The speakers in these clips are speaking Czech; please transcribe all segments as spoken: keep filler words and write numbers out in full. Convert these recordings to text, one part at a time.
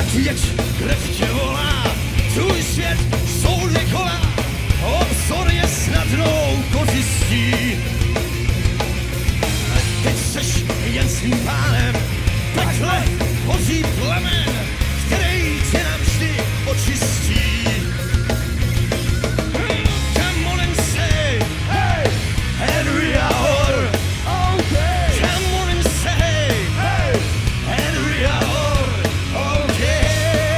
jeď, krev tě volá, tvůj svět jsou dvě kola, obzor je snadnou kořistí. Teď seš jen svým pánem, takhle hoří plamen, který tě navždy očistí. Come on and say, hey, and we are, okay. Come on and say, hey, and we are, okay.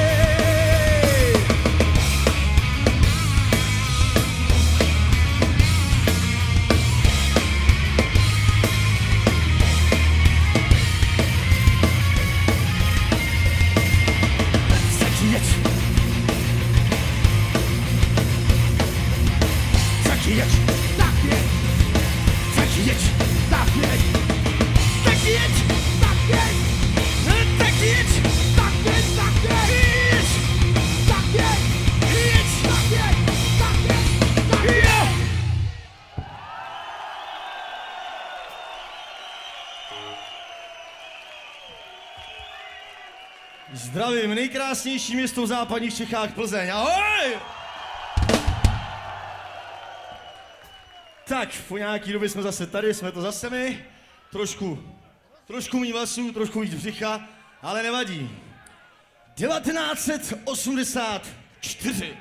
Tak jeď, tak jeď, tak jeď, tak jeď, tak jeď, tak jeď, tak jeď, tak jeď, tak jeď, tak jeď, tak jeď, jeď, tak jeď, tak jeď, tak jeď. Zdravím, nejkrásnější město v západních Čechách, Plzeň, ahoj! Tak, po nějaký době jsme zase tady, jsme to zase my, trošku, trošku mý vlasů, trošku víc břicha, ale nevadí. devatenáct set osmdesát čtyři.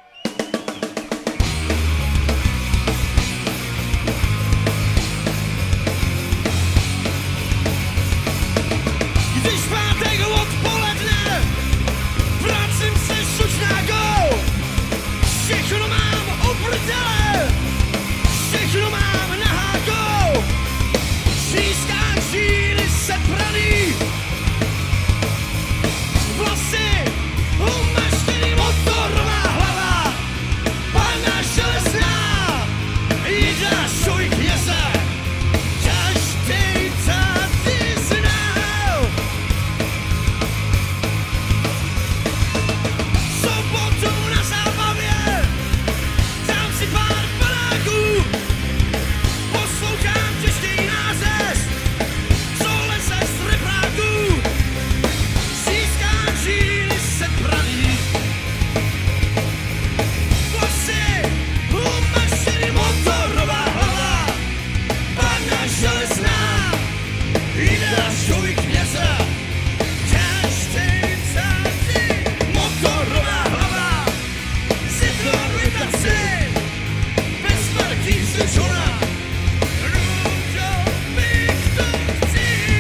Když pátek odpoledne, vracím se šučnákou, všechno mám u prdele, všechno mám na hákou, třískám žíly sepraný, vlasy umaštěný, motorová hlava, pana železná, jída šuj kněze, každej tady znal. Sobotu na zábavě, dám si pár panáků, poslouchám těžký nářez, co leze z repráků, získám žíly sepraný, vlasy umaštěný, motorová hlava, pana železná, jída šuj kněze, každej tady motorová hlava, zitronizaci, bez smrtí slyšona, růžo bych to chci.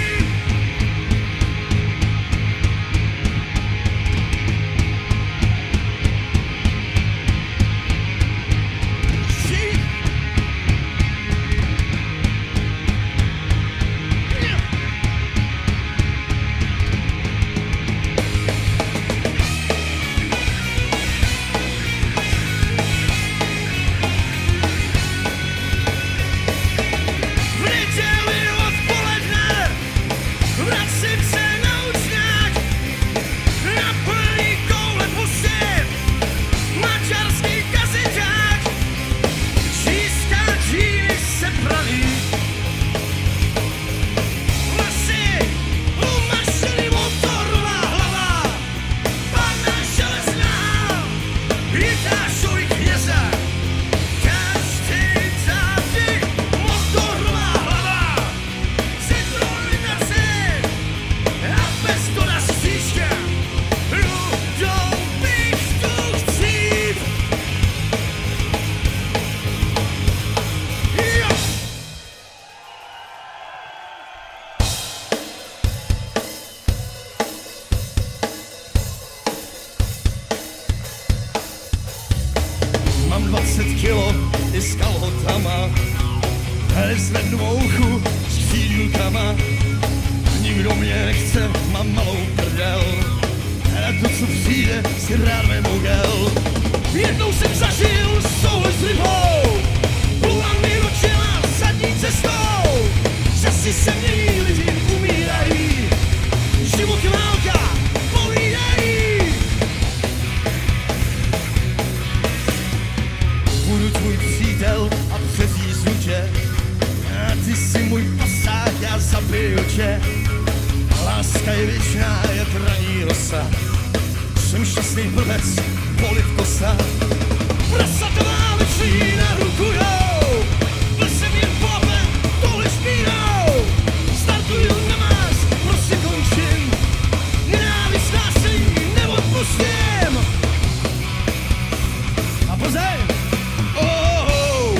Žít. V neděli odpoledne vracím se na učňák, na plný koule pusy, maďarský kazeťák, číská žíly sepraný, vlasy umaštěný, motorová hlava, pana železná, jída šuj kněze, každej tady motorová hlava, zitronizaci a bez to na střížka, rudou bych tu chcít. Jo! Mám dvacet kilo i s kalhotama, nezvednu mouchu s křídlkama, nikdo mě nechce, mám malou prdel, na to, co přijde, si rád vemu gel. Jednou jsem zažil souhoj s rybou, plula mi do čela zadní cestou, časy se mění, lidi umírají, život je válka, povídají. Budu tvůj přítel a přeříznu tě, a ty jsi můj pasák, já zabiju tě. Láska je věčná, jsem šťastný blbec, polit kosa. Prasatová večí na ruku jdou, byl jsem jen popem, tohle špínou. Startuju na más, prostě končím, nenávist násilí neodpustím. A pozej! Oh, oh.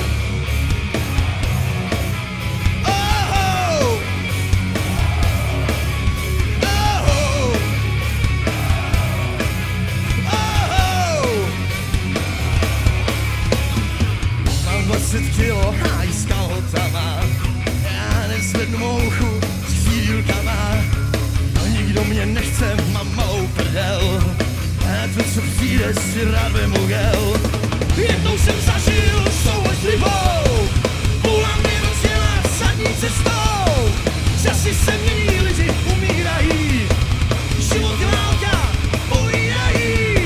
Oh, oh. Mám dvacet kilo a i s kalhotama, já nezvednu mouchu s chvílkama. A nikdo mě nechce, mám malou prdel, a to, co přijde, si rád vemu gel. Jednou jsem zažil s touhle slibou, půla mě rozjela sadní cestou. Časy se mění, lidi umírají, život je válka, povídají.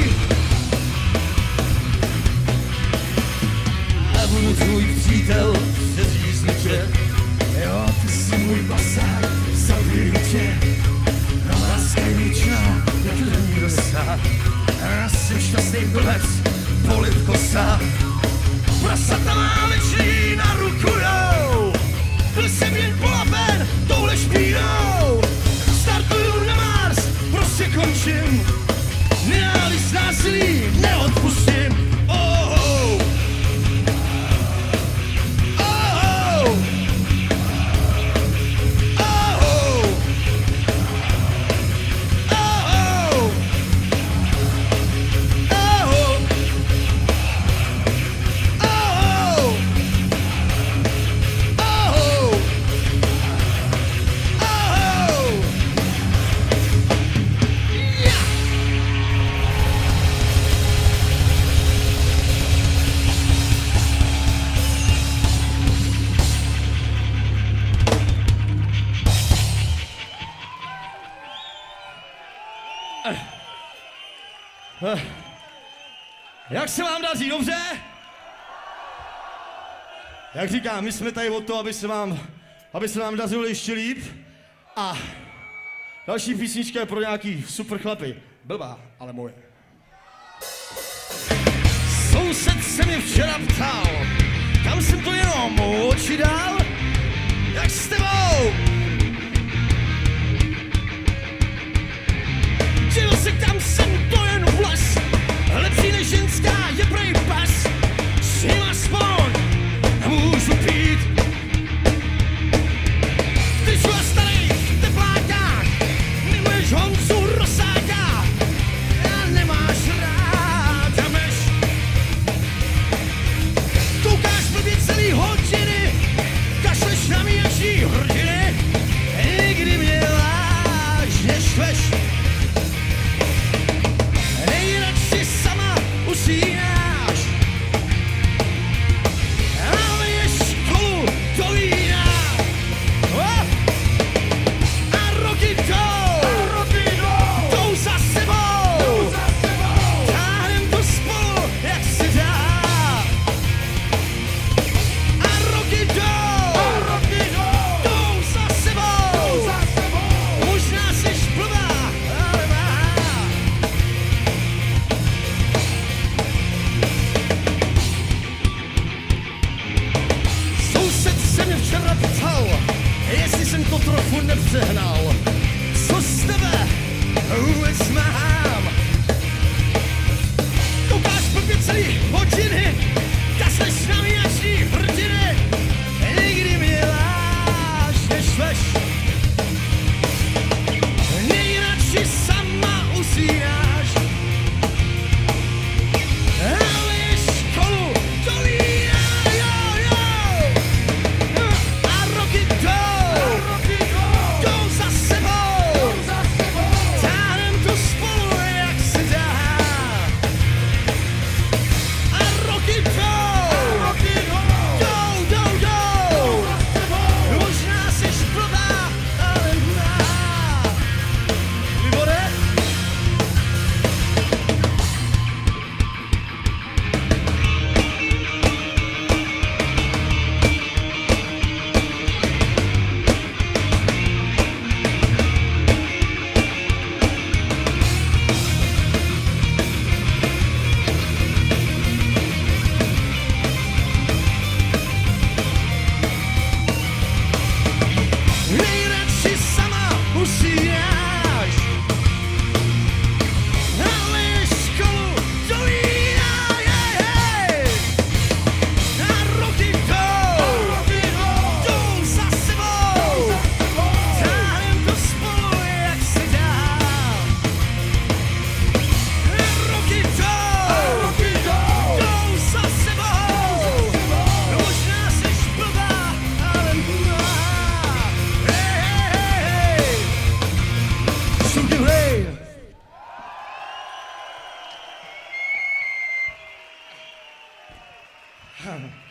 A budu tvůj přítel, přeříznu tě, jo, ty jsi můj basák, zabiju tě. No láska je věčná, jak lenní rosa, a jsem šťastný blbec, polit kosa. Prasata má večí na ruku jdou, byl jsem jen polapen touhle špínou. Startuju na Mars, prostě končím, nenávist násilí neodpustím. Oh, oh. Oh, oh. Jak se vám daří, dobře? Jak říkám, my jsme tady o to, aby se vám, aby se vám dařilo ještě líp. A další písnička je pro nějaký super chlapy. Blbá, ale moje. Soused se mě včera ptal, kam jsem to jenom oči dal? Jak s tebou? Žil se kam jsem to jen vles, lepší než ženská je prej pas. S ním aspoň můžu pít. V tyču a starých teplákách miluješ Honzu Rosáka a nemáš rád jameš. Koukáš blbě celý hodiny, kašleš na míjačí hrdiny.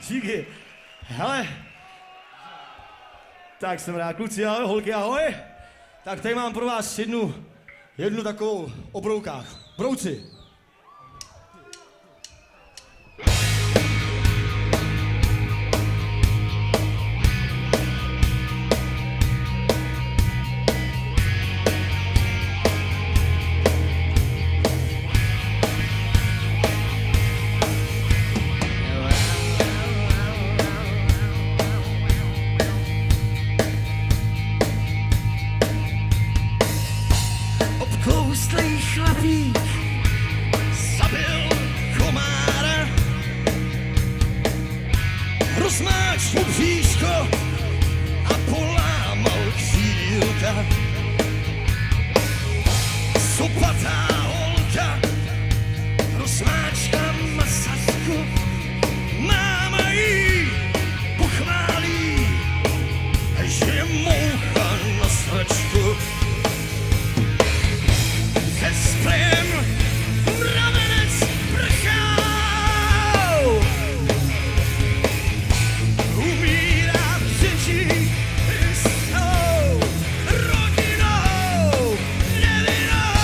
Díky. Hele. Tak jsem rád, kluci, ahoj, holky, ahoj. Tak tady mám pro vás jednu, jednu takovou o broukách. Brouci. Obkoustlej chlapík zabil komára, rozmáčkl bříško a polámal křídílka. Sopatá holka rozmáčka masačku, máma jí pochválí, že je moucha na sračku. Se sprejem mravenec prchal, umírá řečí s celou rodinou nevinnou.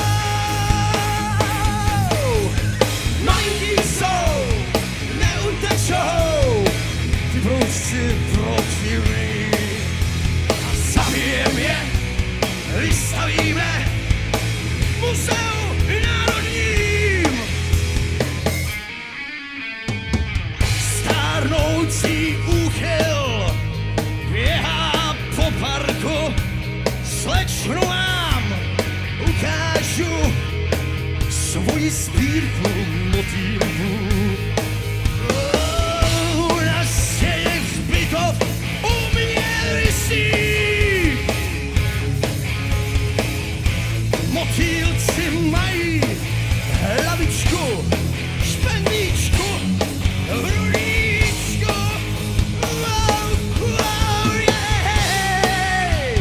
Malinky jsou, neutečou, ty brouci protivný a zabijem je, vystavíme Muzeu národním. Stárnoucí úchyl běhá po parku, slečnu vám ukážu svoji sbírku motýlků. Oh, na stěně hřbitov u mě visí motýlci, mají hlavičku, špendíčku, runíčku. Wow, wow, yeah.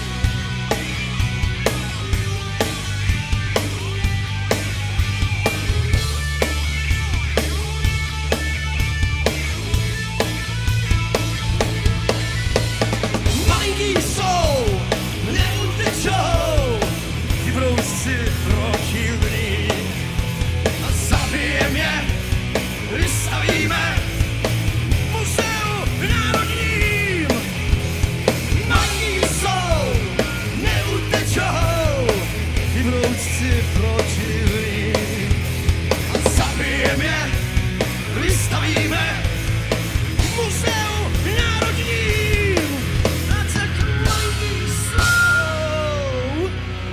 Malinký jsou, neutečou, ty brouci protivný a zabijem je, vystavíme Muzeu národním. Malinký jsou, neutečou, ty brouci protivný a zabijem je, vystavíme Muzeu národním. A tak malinký jsou.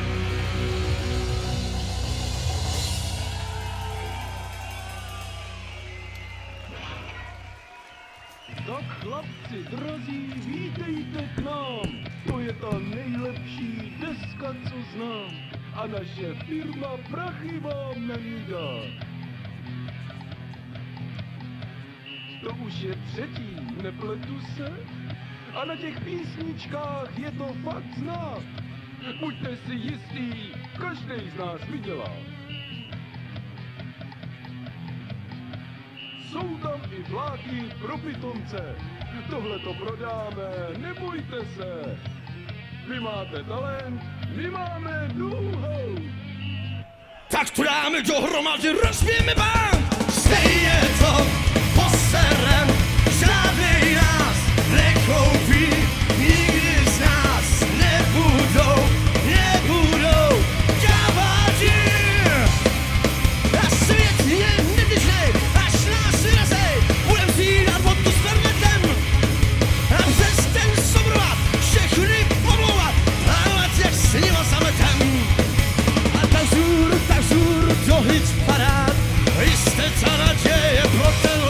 Tak chlapci, drazí, vítejte k nám. To je ta nejlepší deska, co znám. A naše firma prachy vám na ní dá. To už je třetí, nepletu se? A na těch písničkách je to fakt znát. Buďte si jistý, každej z nás vydělá. Jsou tam i vláky pro pitomce. Tohle to prodáme, nebojte se. Vy máte talent, my máme know-how. Tak to dáme dohromady, rozbijeme bank. Stejně to poserem, žádnej nás nekoupí, nikdy z nás nebudou, nebudou káváči. A svět je nevyžnej, až nás vyrazej, budem zvídat vodku s perletem a přes ten sobrovat, všechny pomlouvat, plánovat jak s nima zametem. A ta vzůr, ta vzůr, do hit parád, jste ta naděje pro ten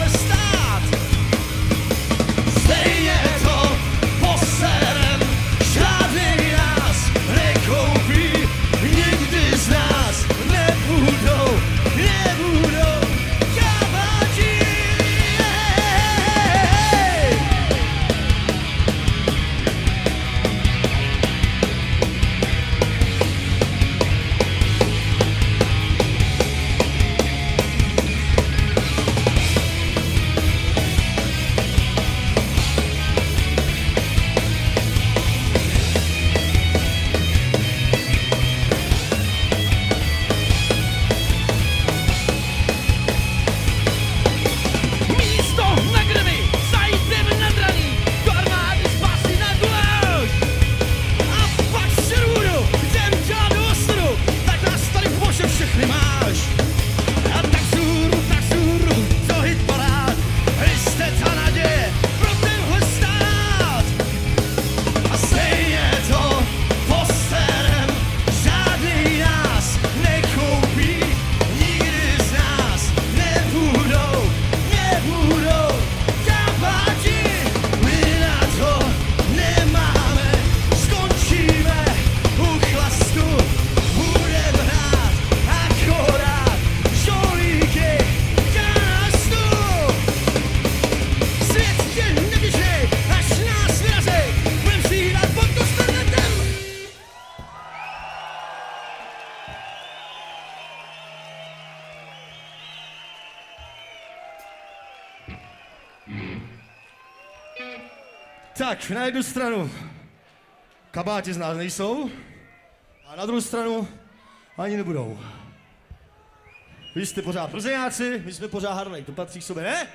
Tak, na jednu stranu kabáti z nás nejsou a na druhou stranu ani nebudou. Vy jste pořád Plzeňáci, my jsme pořád Harlej, to patří k sobě, ne?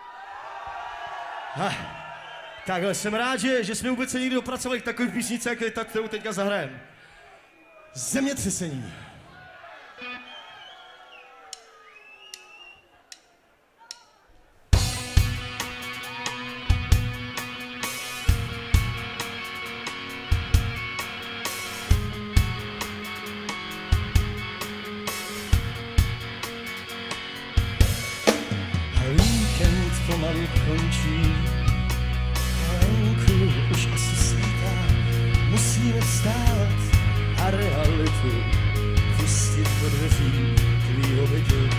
Ha. Takhle jsem rád, že, že jsme vůbec se někdy dopracovali k takové písnice, jako je ta, kterou teďka zahrajeme. Zemětřesení. Víkend pomalu končí, venku už asi svítá, musíme vstávat a realitu pustit do dveří tvýho bytu.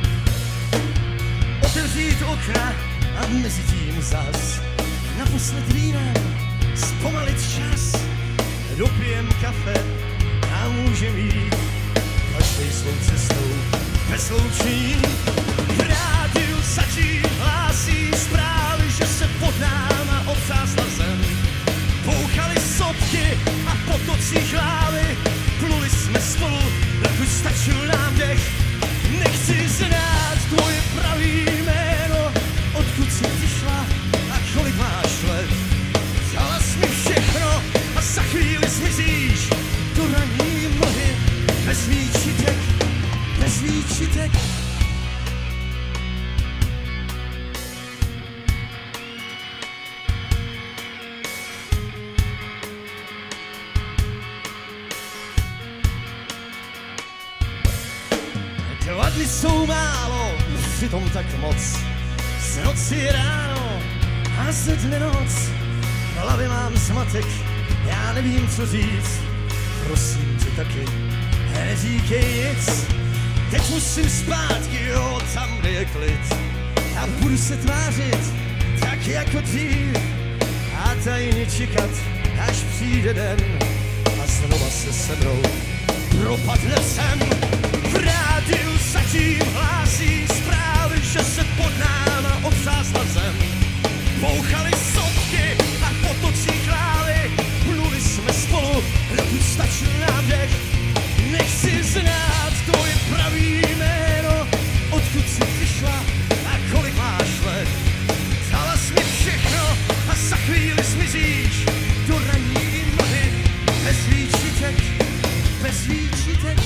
Otevřít okna a mezi tím zas naposled vínem zpomalit čas. Dopijem kafe a můžem jít každej svou cestou bez loučení. V rádiu zatím hlásí zprávy, že se pod náma otřásla zem. Bouchaly sopky a potocích lávy, pluli jsme spolu, dokud stačil nám dech. Nechci znát tvoje pravý jméno, odkud jsi přišla a kolik máš let. Vzala jsi mi všechno a za chvíli zmizíš do ranní mlhy, bez výčitek, bez výčitek. Dva dny jsou málo, přitom tak moc. Z noci ráno a ze dne noc. V hlavě mám zmatek, já nevím, co říct. Prosím tě taky, neříkej nic. Teď musím zpátky, jo, tam, kde je klid. A budu se tvářit, tak jako dřív. A tajně čekat, až přijde den. A znova se se mnou propadne sem. V rádiu zatím hlásí zprávy, že se pod náma otřásla zem. Bouchaly sopky a potocích lávy, pluli jsme spolu, dokud stačil nám dech. Nechci znát tvoje pravý jméno, odkud jsi přišla a kolik máš let. Vzala jsi mi všechno a za chvíli zmizíš do ranní mlhy, bez výčitek, bez výčitek.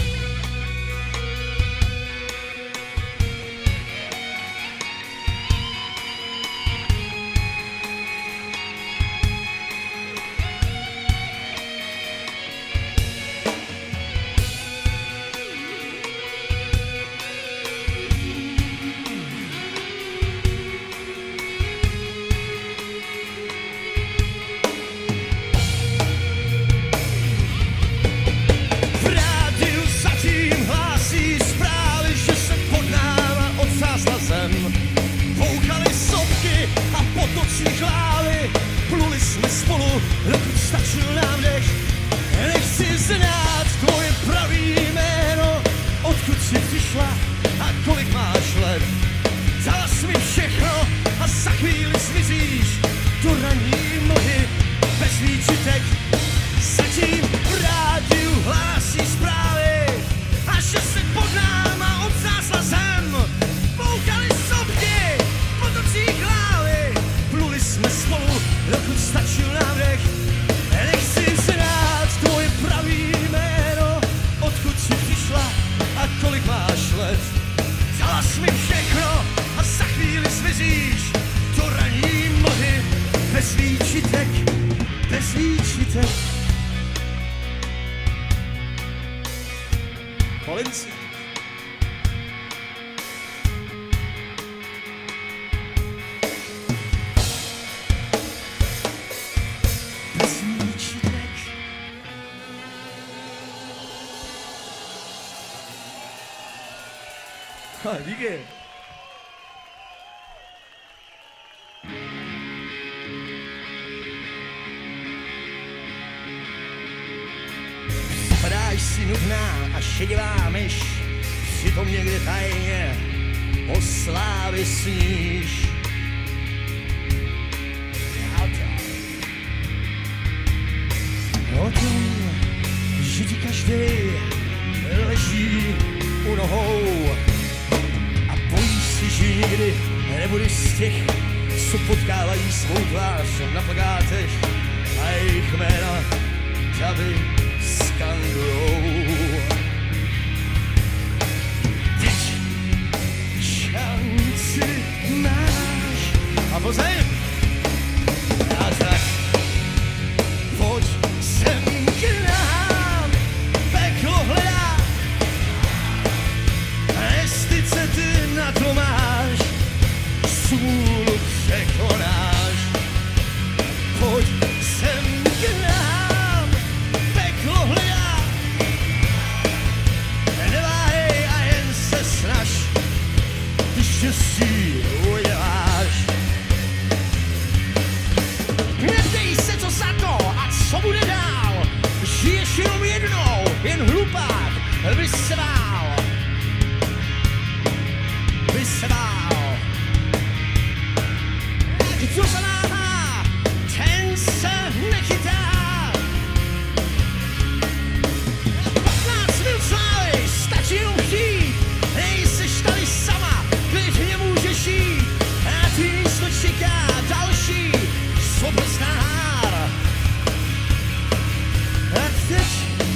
Bouchaly sopky a potocích lávy, pluli jsme spolu, dokud stačil nám dech. Nechci znát tvoje pravý jméno, odkud jsi přišla a kolik máš let. Vzala jsi mi všechno a za chvíli zmizíš do ranní mlhy, bez výčitek. Zatím v rádiu hlásí zprávy, a že se pod náma otřásla zem. Bouchaly sopky, potocích lávy, pluli jsme spolu, dokud stačil nám dech. Nechci znát tvoje pravý jméno, odkud jsi přišla a kolik máš let. Vzala jsi mi všechno a za chvíli zmizíš do ranní mlhy, bez výčitek, bez výčitek. Polinci. Ha, díky. Připadáš si nudná a šedivá myš, přitom někde tajně o slávě sníš. Já tak. o tom, že ti každý leží u nohou a bojíš si, že nikdy nebudeš z těch, co potkávají svou tvář na plakátech a jejich jména tady skandujou. Teď šanci máš a pozej! A tak pojď sem k nám, peklo hledá, a jestli se ty na to máš, smůlu překonáš. Pojď sem k nám, peklo hledá, neváhej a jen se snaž, ty štěstí uděláš. Neptej se, co za to a co bude dál, žiješ jenom jednou, jen hlupák by se bál, by se bál. Kdo zaváhá, ten se nechytá. patnáct minut slávy, stačí jenom chtít, nejseš tady sama, klidně můžeš jít, a ty místo čeká další superstar. A teď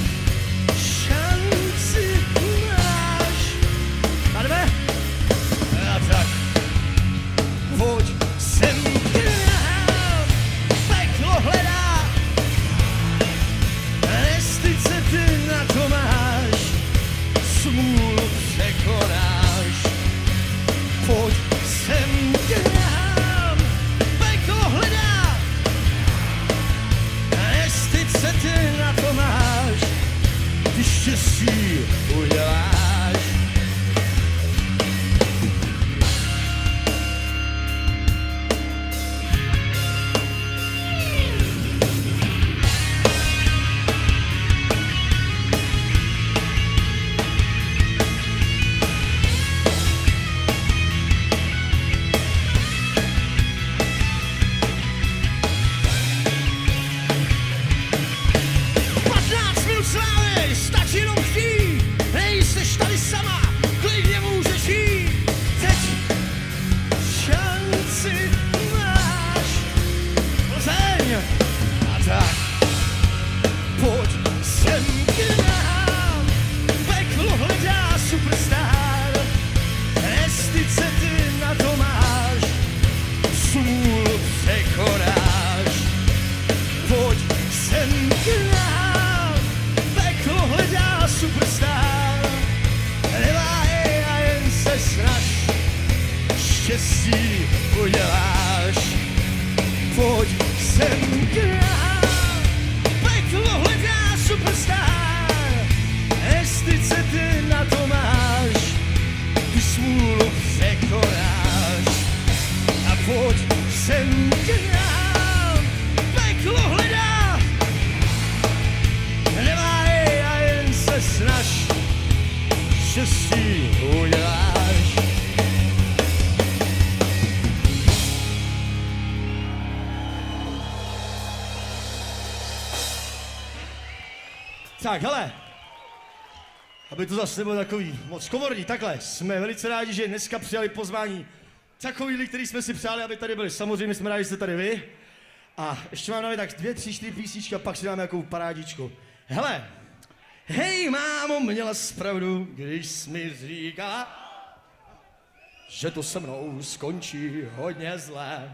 šanci máš. A jdeme? A tak pojď sem k nám, peklo hledá, a jestli se ty na to máš, smůlu překonáš. Pojď sem k nám, peklo hledá, a jestli se ty na to máš, ty štěstí uděláš. patnáct minut slávy, stačí jenom chtít, nejseš tady sama, klidně můžeš jít. Teď šanci máš. Plzeň! A tak pojď sem k nám, peklo hledá superstar, jestli se ty na to máš, smůlu překonáš. Pojď sem k nám, peklo hledá superstar, neváhej a jen se snaž, štěstí uděláš. Pojď sem k nám, peklo hledá superstar, jestli se ty na to máš, ty smůlu překonáš. A pojď sem k nám, peklo hledá, neváhej a jen se snaž, štěstí uděláš. Tak, hele, aby to zase nebylo takový moc komorní, takhle, jsme velice rádi, že dneska přijali pozvání takový lidi, který jsme si přáli, aby tady byli. Samozřejmě jsme rádi, že jste tady vy. A ještě mám na tak dvě, tři, čtyři písničky a pak si dáme jakou parádičku. Hele, hej mámo, měla jsi pravdu, když jsi mi říkala, že to se mnou skončí hodně zlé.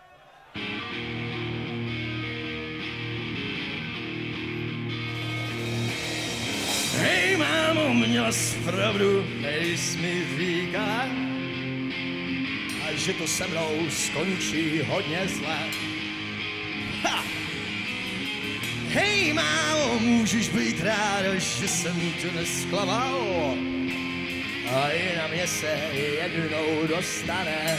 Hej mámo, měla jsi pravdu, když jsi mi říkala, a že to se mnou skončí hodně zlé. Ha! Hej mámo, můžeš být ráda, že jsem tě nesklamal, a i na mě se jednou dostane.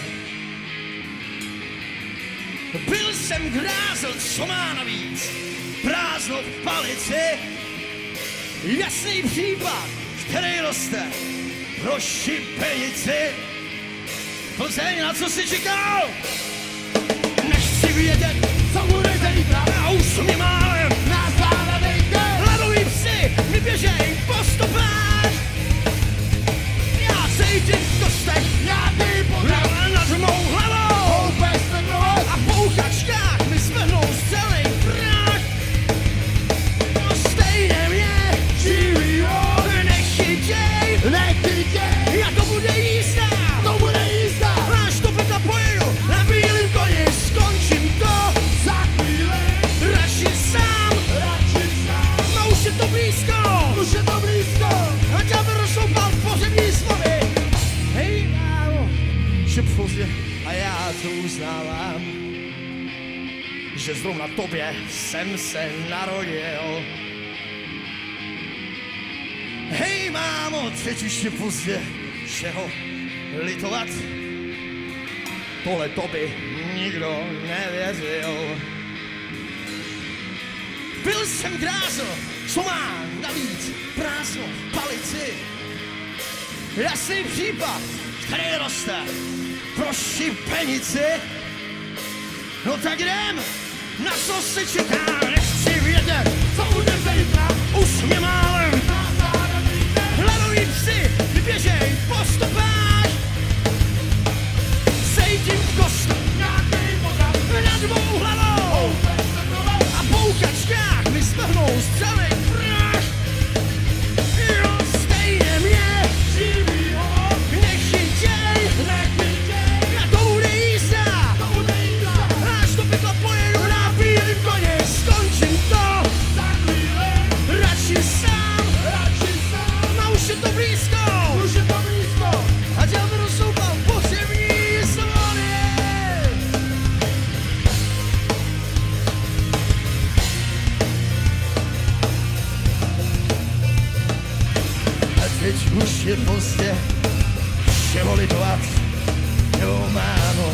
Byl jsem grázel, co má navíc, prázdno v palici, jasný případ, který roste pro šipenici. Plzeň, na co jsi čekal? Nechci vědět, co bude zítra, a už mě málem nás zále běžej po stopách. Já cítím v kostech nějaký podraz nad mou hlavou. A v bouchačkách mi svrhnou celý prach. No stejně mě živí on, nechytěj, nechytěj. Já to bude jízda, to bude jízda. Až to pekla pojedu na bílým koni, skončím to za chvíli. Radši sám, radši sám. No už je to blízko, už je to blízko. A ďábel rozsoupal pořební slovy. Hej, málo, šep pozdě a já to uznávám, že zrovna tobě jsem se narodil. Hej, mámo, teď už je pozdě všeho litovat. Tohle tobě nikdo nevěřil. Byl jsem grázl, co má navíc prázdno v palici. Jasný případ, který roste pro šipenici. No tak jdem, na co se čeká, nechci vědět, co bude zítra. Už mě málem hladový psi, běžej po stopách. Cítím v kostu nějaký podraz nad mou hlavou. A v bouchačkách mi svrhnou celý prach. Jo, stejně mě živí on, nechytěj, nechytěj. A to bude jízda, to bude jízda. Až do pekla pojedu na bílým koni, skončím to za chvíli. Radši sám, radši sám. A už je to blízko, už je to blízko. A ďábel rozsoupal pořební zvony. A teď už je pozdě všeho litovat, jo, mámo.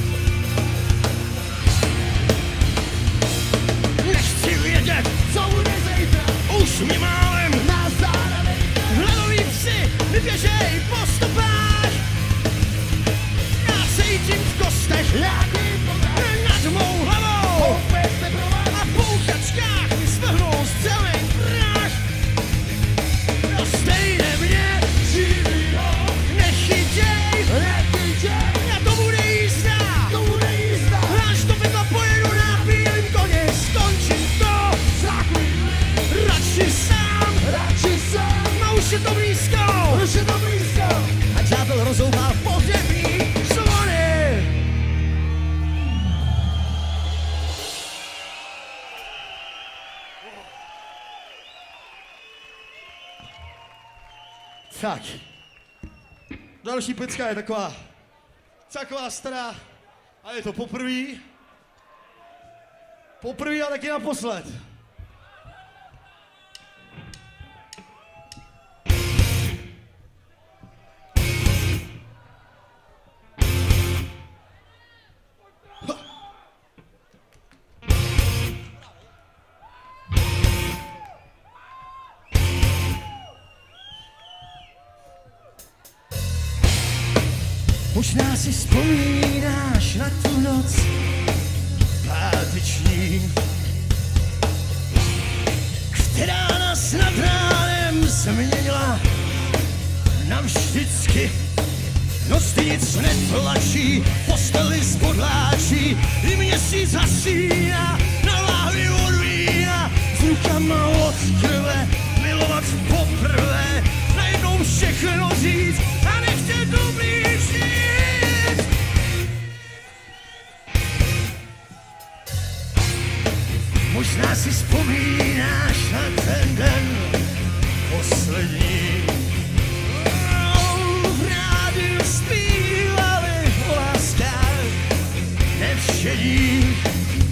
Nechci vědět, co bude zítra. Už mě málem na záda nejde. Hladový psi, běžej po stopách. Já cítím v kostech nějaký podraz nad mou hlavou. A v bouchačkách mi svrhnou celý prach. No stejně mě živí on, nechytěj, nechytěj. A to bude jízda, to bude jízda. Až do pekla pojedu na bílým koni, skončím to za chvíli. Radši sám, radši sám. No už je to blízko, už je to blízko. A ďábel rozhoupal pohřební zvony. Tak, další pecka je taková, taková stará, a je to poprvý, poprvý a taky naposled. Možná si vzpomínáš na tu noc páteční, která nás nad ránem změnila navždycky. Noc ty nic netlačí, posteli spodláčí, i měsíc hasíná na láhvi od vína. S rukama od krve, milovat poprvé, najednou všechno říct a nechtět ublížit. Možná si vzpomínáš na ten den poslední. V rádiu zpívali o láskách nevšedních.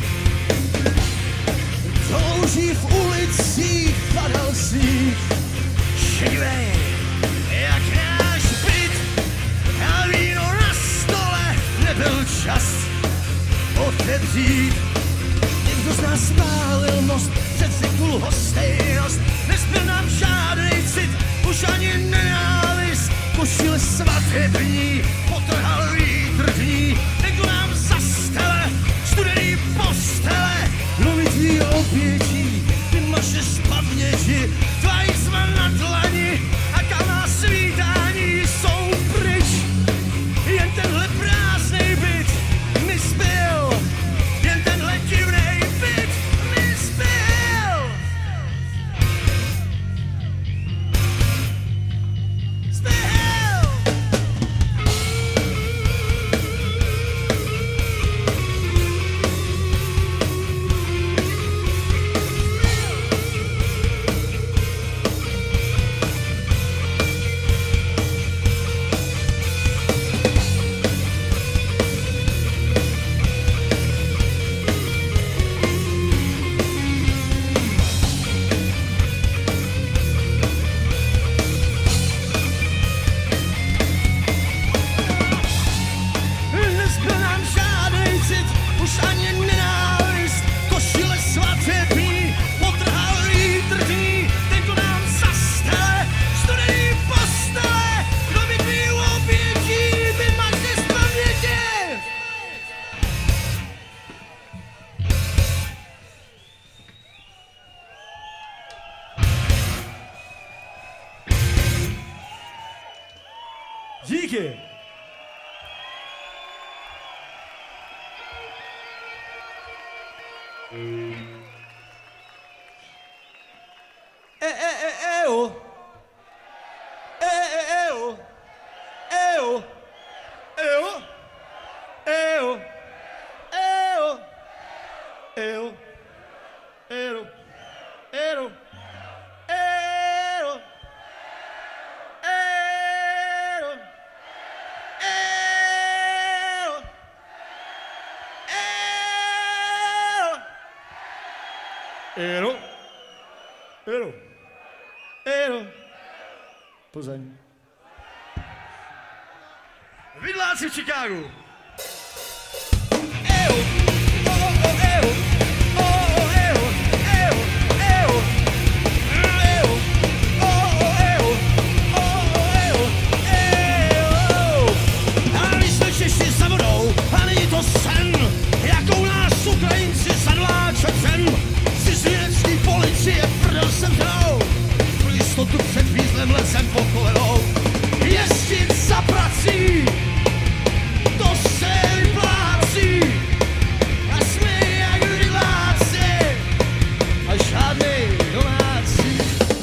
Touží v ulicích padal sníh šedivej jak náš byt. A víno na stole nebyl čas otevřít. Někdo z nás spálil most, přecykl hostejnost. Nezbyl nám žádnej cit, už ani nenávist. Košile svatební, potrhal vítr v ní. Někdo nám zastele, studený postele. Lovitý obětí, ty maše z paměti, tvají zma slova na dlani a kalná svítání jsou pryč. Jen tenhle prázdnej byt mi zbyl, jen tenhle divnej byt mi zbyl. Zbyl. Nezbyl nám žádnej cit, už ani nenávist, košile svatební, potrhal vítr dní, ten, kdo nám zastele, studený postele, kdo by tvý obětí vymaže z paměti. Díky. E, e, e, eu. E, e, eu. Eu. Eu. Eu. Eu. Eu. Eu. Eu. Eu. Eu. Eu. Eu. Plzeň. Vidláci v Chicagu. Eu. Oh, oh, eu. Oh, oh, eu. Eu. Eu. Eu. Oh, oh, eu. Oh, oh, eu. Eu. A my jsme Češi za vodou, a není to sen, jakou nás Ukrajinci zadláčet zem. Cizinecký policie prdel sem mnou, pro jistotu před výzlem lesem po kolenou. Jezdit za prací, to se vyplácí, a jsme jak ryláci, a žádnej domácí.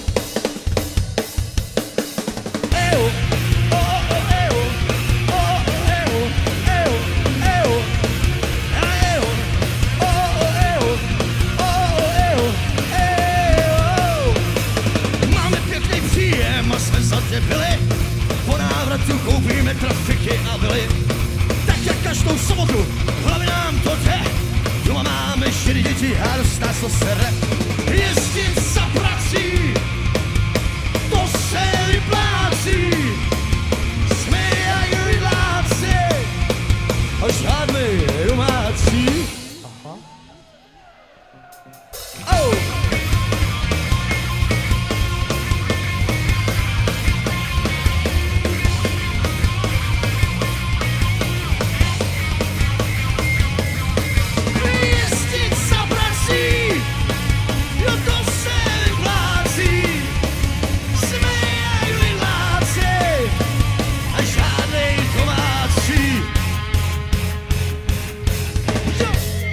Eu, oh, oh, eu, oh, oh, eu, eu, eu, a eu, oh, oh, eu, oh, oh, eu, eu. Máme pěkný příjem a jsme zatěpili, po návratu koupíme trafiky a vily. Tak jak každou sobotu, hlavně nám to jde, doma máme čtyři děti a dost nás to sere. Jezdit za prací, to se vyplácí, jsme jak rydláci a žádnej domácí. Aha. Oh. Jezdit za prací, jo to se vyplácí, jsme jak rydláci a žádnej domácí. Jo.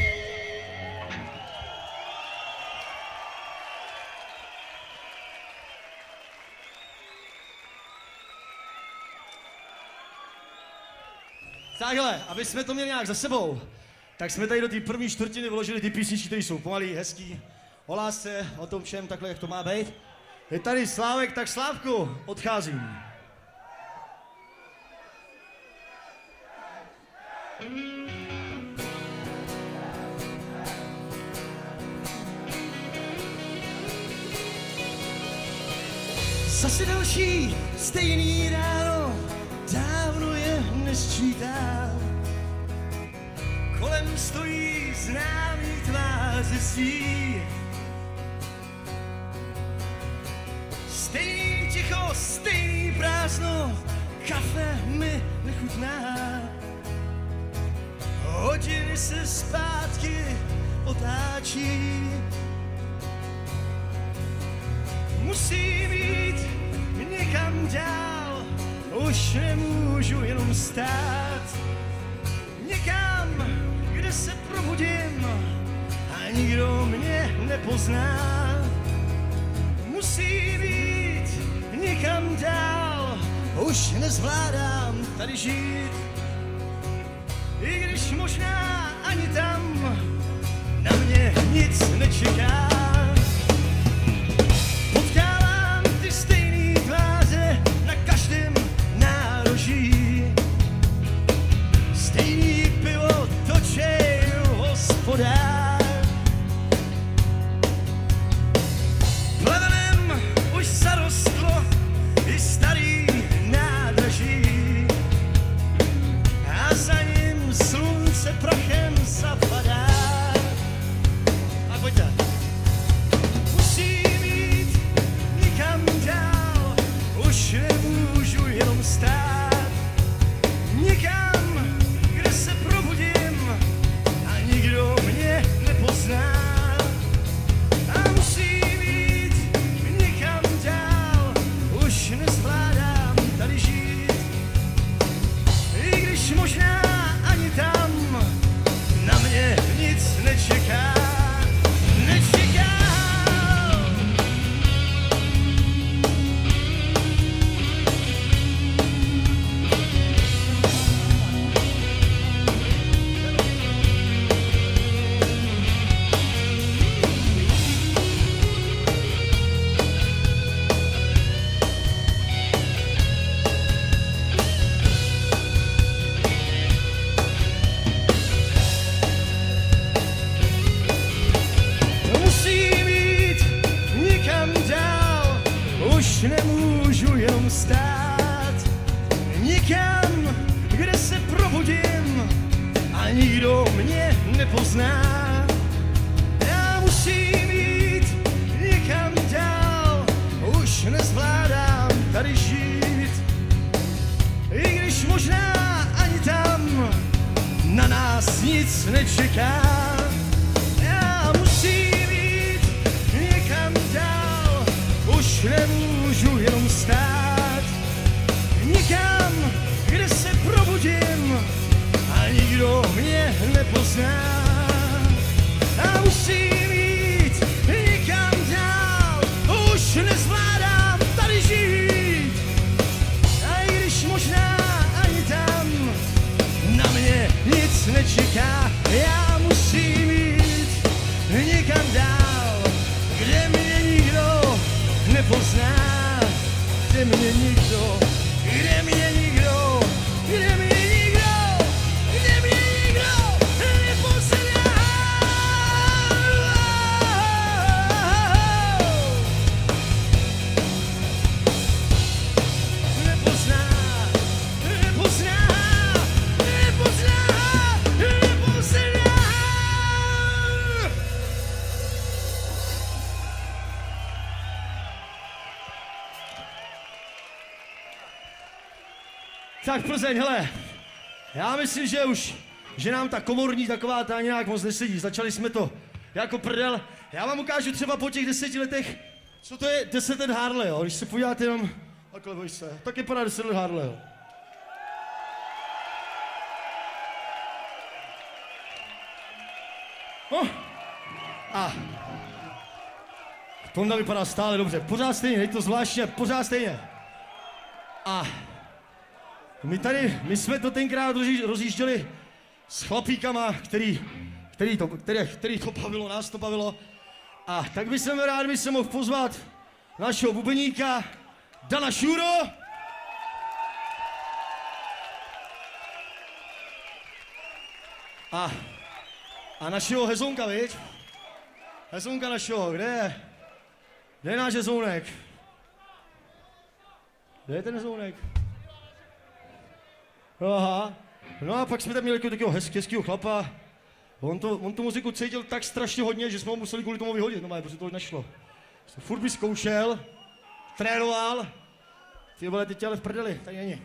Takhle, aby jsme to měli nějak za sebou, tak jsme tady do té první čtvrtiny vložili ty písničky, které jsou pomalý, hezký, o lásce, o tom všem, takhle, jak to má být. Je tady Slávek, tak Slávku, odcházím. Zase další stejný ráno, dávno je nesčítám. Kolem stojí známý tváře svý. Stejný ticho, stejný prázdno, kafe mi nechutná. Hodiny se zpátky otáčí. musím jít někam dál, už nemůžu jenom stát. Někam, kde se probudím a nikdo mě nepozná. Musím jít někam dál, už nezvládám tady žít. I když možná ani tam na mě nic nečeká. Potkávám ty stejný tváře na každém nároží. Stejný pivo točej hospodář. Plevenem už zarostlo i starý nádraží a za ním slunce prachem zapadá. A pojďte. Musím jít nikam dál, už nemůžu jenom stát. Nikam, kde se probudím a nikdo mě nepozná. A musím jít nikam dál, už nezvládám tady žít. I když možná ani tam na mě nic nečeká, nečeká. Musím jít nikam dál, už nemůžu jenom stát. Nikam, kde se probudím a nikdo mě nepozná. Já musím jít nikam dál, už nezvládám tady žít. I když možná ani tam na nás nic nečeká. Já musím jít někam dál, už nemůžu jenom stát. Nikam, kde se probudím a nikdo mě nepozná. Já musím jít někam dál, už nezvládám tady žít. A i když možná ani tam na mě nic nečeká, já musím jít někam dál, kde mě nikdo nepozná, kde mě nikdo, kde mě nikdo, kde mě nikdo, kde mě nikdo nepozná. Nepozná, nepozná, nepozná, nepozná. Tak Plzeň, hele, já myslím, že už, že nám ta komorní taková ta nějak moc nesedí. Začali jsme to jako prdel. Já vám ukážu třeba po těch deseti letech, co to je deset let Harleyho. Když se podíváte jenom takhle, boj se, tak vypadá deset let Harleyho. No. A Tonda vypadá stále dobře, pořád stejně, je to zvláštně, pořád stejně. A my tady, my jsme to tenkrát rozjížděli s chlapíkama, který, který, to, který, který to bavilo, nás to bavilo. A tak bych jsem rád, bych se mohl pozvat našeho bubeníka Dana Šuro. A, a našeho Hezonka, viď? Hezonka našeho, kde je? Kde je náš Hezounek? Kde je ten Hezounek? Aha. No a pak jsme tam měli takového hezk, hezkýho chlapa. On, to, on tu muziku cítil tak strašně hodně, že jsme ho museli kvůli tomu vyhodit, no má, protože to nešlo. Furt by zkoušel, trénoval. Ty vole, teď ale v prdeli, tady není.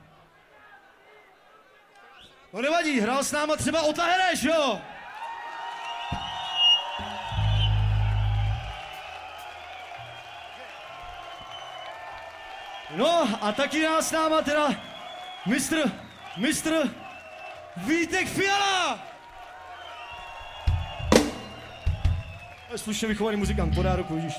No nevadí, hrál s náma třeba Ota Hereš, jo? No a taky nás s náma teda mistr, mistr Vítek Fiala! To je slušně vychovaný muzikant, podá ruku, vidíš.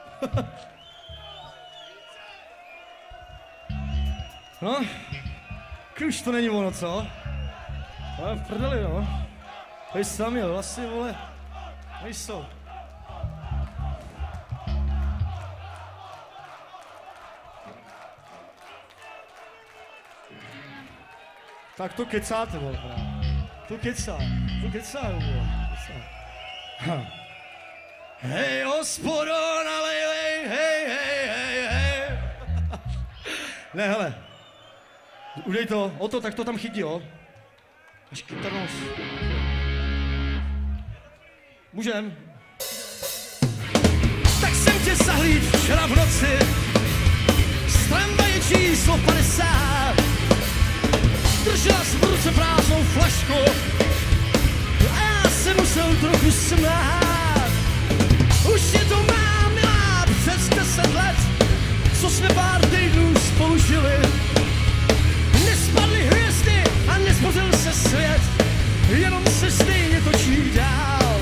No, už to není ono, co? Ale v prdeli, no. Tady sami, vlasy, vole, nejsou. Tak to kecáte, vole, právě. To kecá, to kecá, vole, kecá. Hej, hospodo, nalej, hej, hej, hej, hej. Ne, hele. Udej to, o to, tak to tam chytí, jo. Až kytarnos. Můžem? Tak jsem tě zahlíd včera v noci, z tramvaje číslo padesát. Držela jsi v ruce prázdnou flašku a já jsem musel trochu smát. Už je to má milá přes deset let, co jsme pár týdnů spolu žili. Nespadly hvězdy a nezbořil se svět, jenom se stejně točí dál.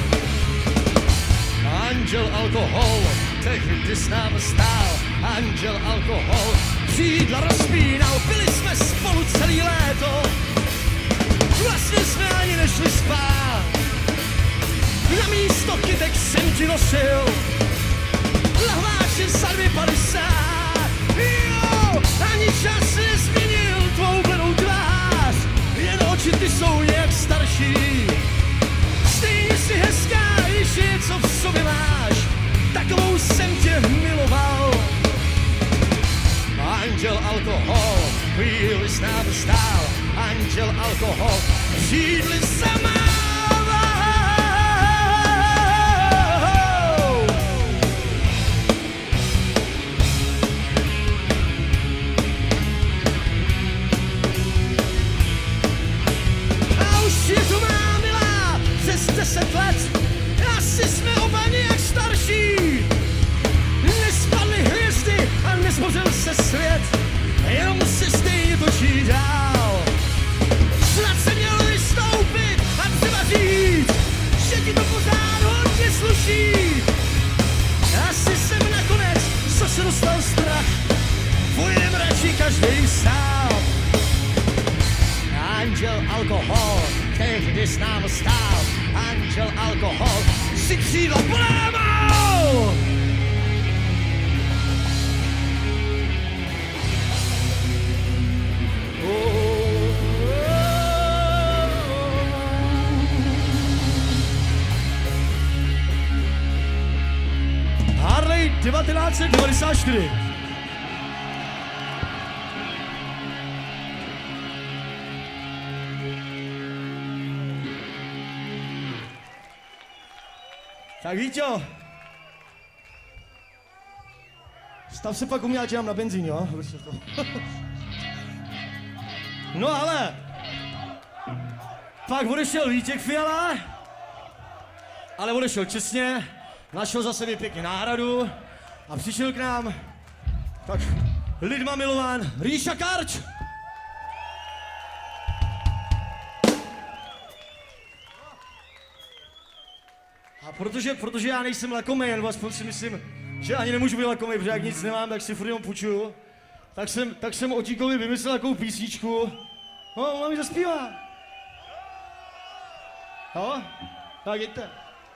Anděl alkohol, tehdy s námi stál. Anděl alkohol, křídla rozpínal, byli jsme spolu celý léto. Vlastně jsme ani nešli spát. Na místo kytek jsem ti nosil lahváči za dvě padesát. Jo, ani čas nezměnil tvou bledou tvář, jen oči ty jsou nějak starší. Stejně si hezká, když je co v sobě máš, takovou jsem tě miloval. Anděl alkohol, chvíli s námi stál. Anděl alkohol, křídly zamával. A už je to má milá, přes deset let, asi jsme oba nějak starší. Nespadly hvězdy a nezbořil se svět, jenom se stejně točí dál. Snad se měl vystoupit a třeba říct, že ti to pořád hodně sluší. Asi jsem nakonec zase dostal strach, pojedem radši každej sám. Anděl alkohol, tehdy s námi stál. Anděl alkohol, si křídla polámal. Harley devatenáct set devadesát čtyři. Tak Víťo, stav se pak u mě, ať dám na benzín, jo? No ale, pak odešel Vítěk Fiala, ale odešel čestně, našel za sebe pěkně náhradu a přišel k nám tak lidma milován Ríša Karč. A protože, protože já nejsem lakomej, nebo aspoň si myslím, že ani nemůžu být lakomej, protože jak nic nemám, tak si furt jenom půjčuju, tak jsem, tak jsem Otíkovi vymyslel takovou písničku. No, ona mi zaspívá. No, tak jděte.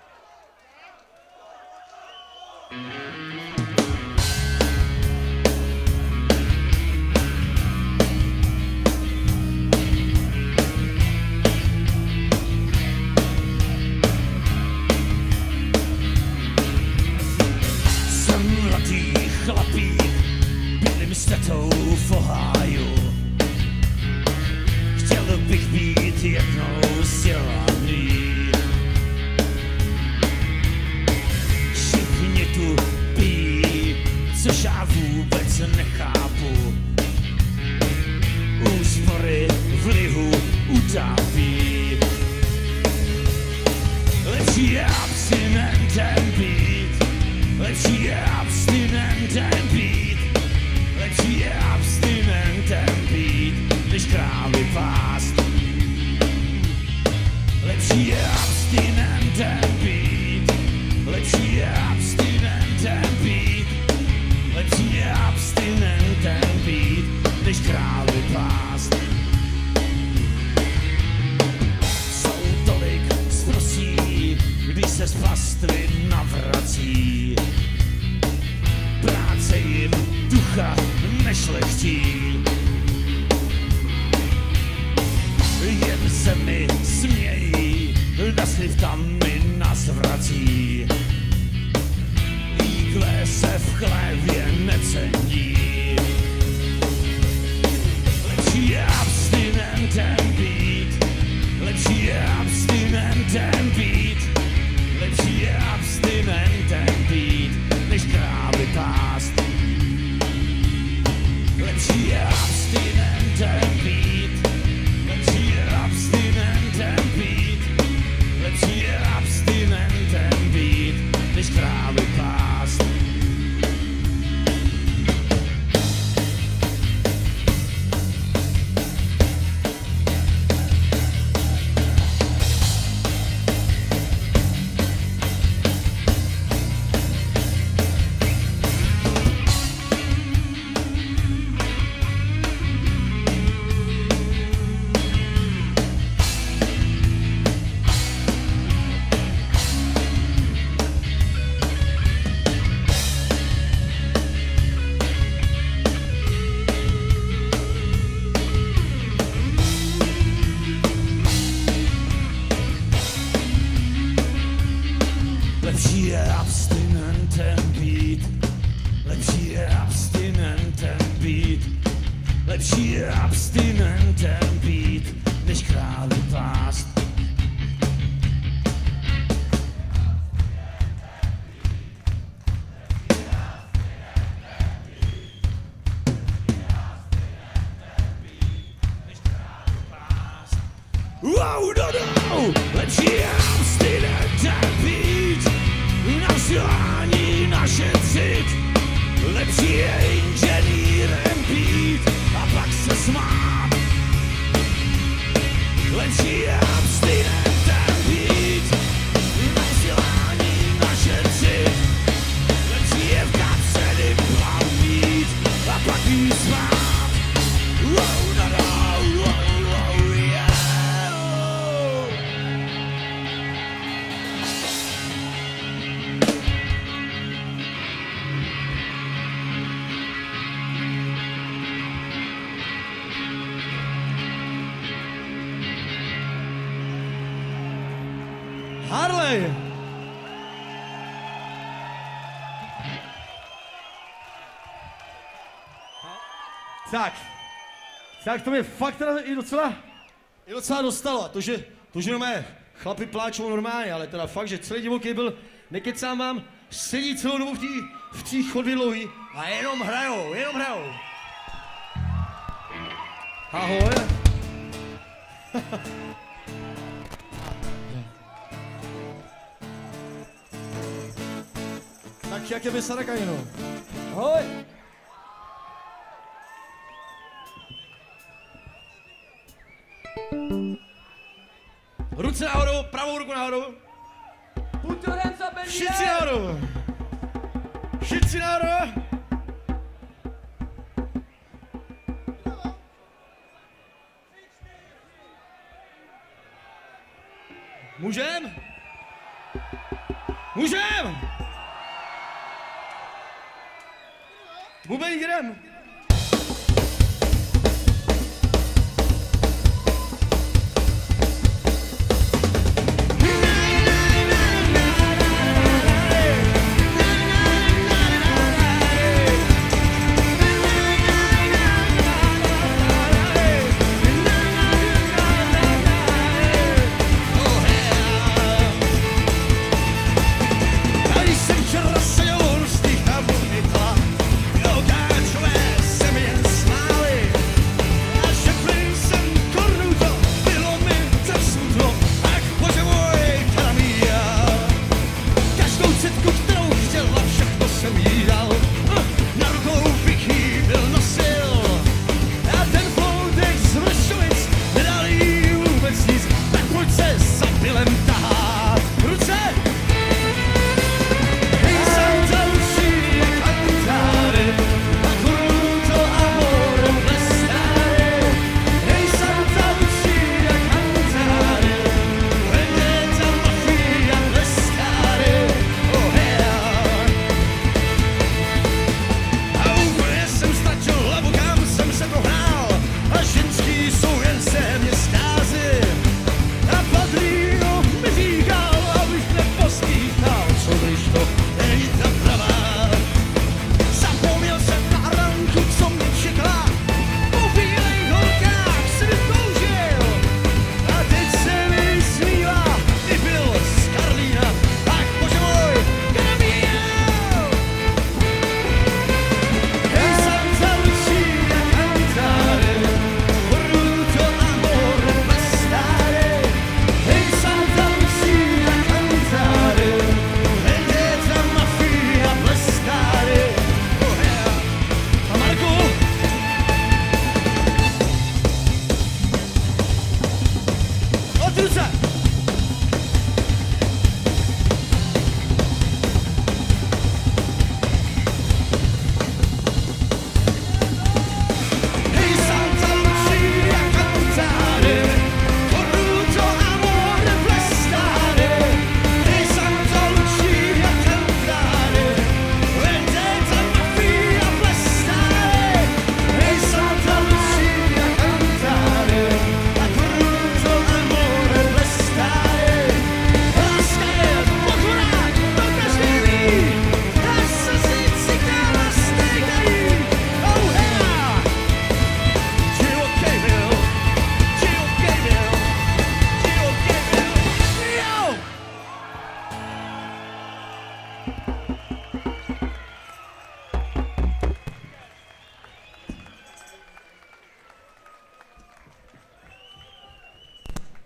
Chlapík, bydlím s tetou v Ohiu. Chtěl bych být jednou vzdělaný. Všichni tu pijí, což já vůbec nechápu. Úspory v lihu utápí. Lepší je abstinentem být. Lepší je abstinentem být, lepší je se mi smějí, nasliftami nás vrací. Jígle se v chlevě necení. Lepší je abstinentem být, lepší je abstinentem být, lepší je abstinentem být, než krávy pást. Lepší je abstinentem být, lepší je abstinentem být, lepší je abstinentem být, než krávy pást. Lepší je abstinentem být, lepší je abstinentem být, lepší je abstinentem být, než krávy pást. Wow, no, no, lepší je abstinentem být, na vzdělání našetřit, lepší je inženýrem být a pak se smát. Lepší je abstinentem být, na vzdělání našetřit, lepší je v kapse diplom mít a pak jí smát. Wow, no, no, wow, wow, yeah. Harley! Tak, tak to mě fakt teda i docela, i docela dostalo. A to, že, to, že normálně chlapi pláčou normálně, ale teda fakt, že celý divoký byl, nekecám vám, sedí celou dobu v té v té chodbě dlouhý a jenom hrajou, jenom hrajou. Ahoj. Tak jak je Besarakanino? Ahoj. Ruce nahoru, pravou ruku nahoru. Put your hands up in the Všichni air. nahoru. Všichni nahoru. Můžem? Můžem? Bubeník jdem. Když jsem včera seděl u ruských tabulí tla, jo, káčové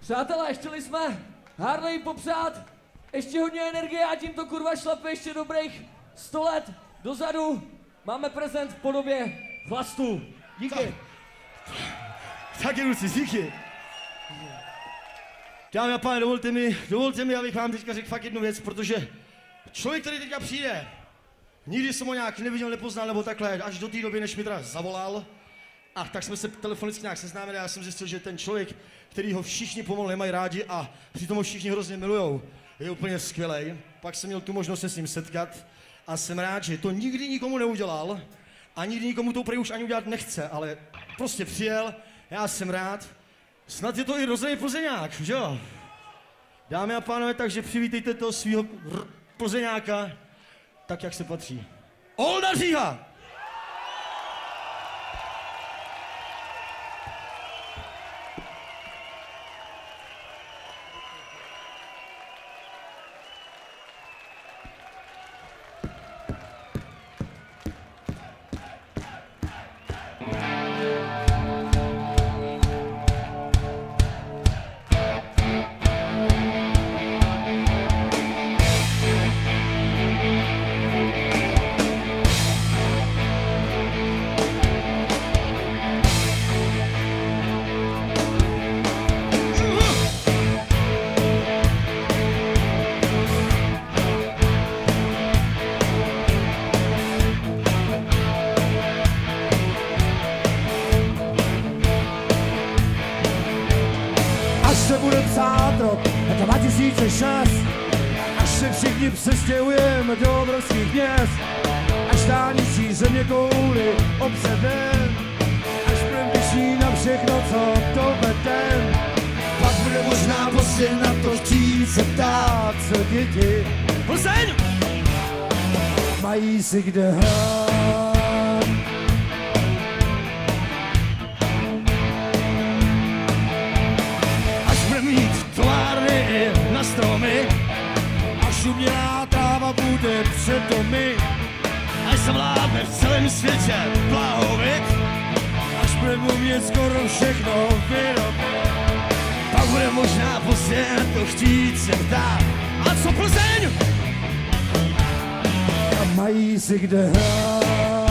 Přátelé, chtěli jsme Harley popřát ještě hodně energie a tím to kurva šlape ještě dobrých sto let dozadu. Máme prezent v podobě chlastu. Díky. Tak, tak je Luci, díky. Dámy a pánové, dovolte mi, dovolte mi, abych vám teďka řekl fakt jednu věc, protože člověk, který teďka přijde, nikdy jsem ho nějak neviděl, nepoznal nebo takhle, až do té doby, než mi teda zavolal. A tak jsme se telefonicky nějak seznámili a já jsem zjistil, že ten člověk, který ho všichni pomalu nemají rádi a přitom ho všichni hrozně milujou, je úplně skvělej. Pak jsem měl tu možnost se s ním setkat a jsem rád, že to nikdy nikomu neudělal a nikdy nikomu to prý už ani udělat nechce, ale prostě přijel, já jsem rád. Snad je to i rozhodný Plzeňák, že jo? Dámy a pánové, takže přivítejte toho svýho Plzeňáka, tak jak se patří. Olda Říha! dva tisíce šest, až se všichni přestěhujeme do obrovských měst, až dálnicí země kouli obsedem, až budem vyšší na všechno, co dovedem. Pak bude možná prostě na to chtít se ptát, co děti Plzeň! mají si kde hrát. Továrny na stromy, až umělá tráva bude před domy, až zavládne v celém světě blahobyt, až budeme umět skoro všechno vyrobit. pak bude možná pozdě na to chtít se ptát. A co Plzeň? A mají si kde hrát.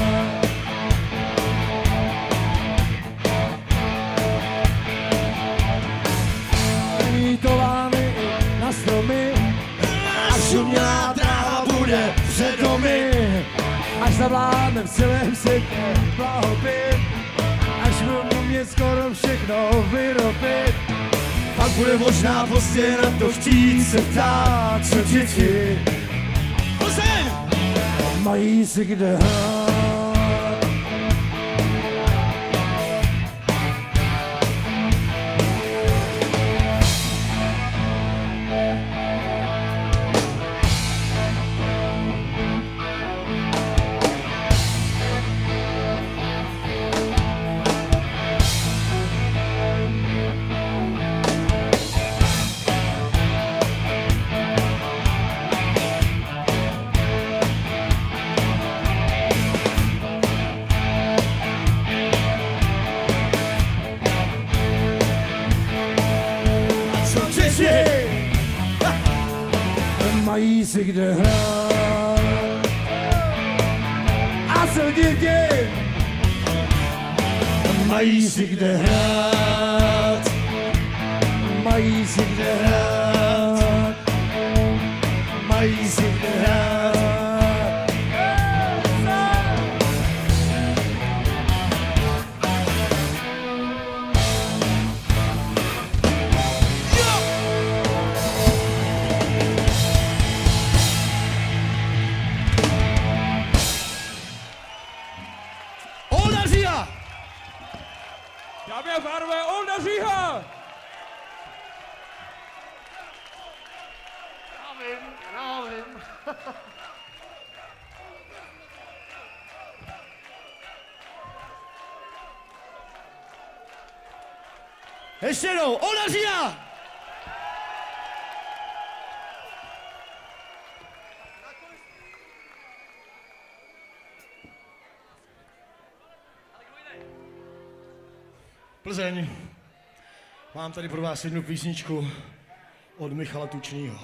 Továrny na stromy, až umělá tráva bude před domy, až zavládne v celém světě blahobyt, až budeme umět skoro všechno vyrobit, pak bude možná pozdě na to chtít se ptát, co děti Plzeň! mají si kde hrát. Mají si kde hrát. A co děti mají si kde hrát. Mají si kde hrát. Mají si kde hrát. Dámy a pánové, Olda Říha! Já vím, já vím. Ještě jednou, Olda Říha! Plzeň. Mám tady pro vás jednu písničku od Michala Tučnýho.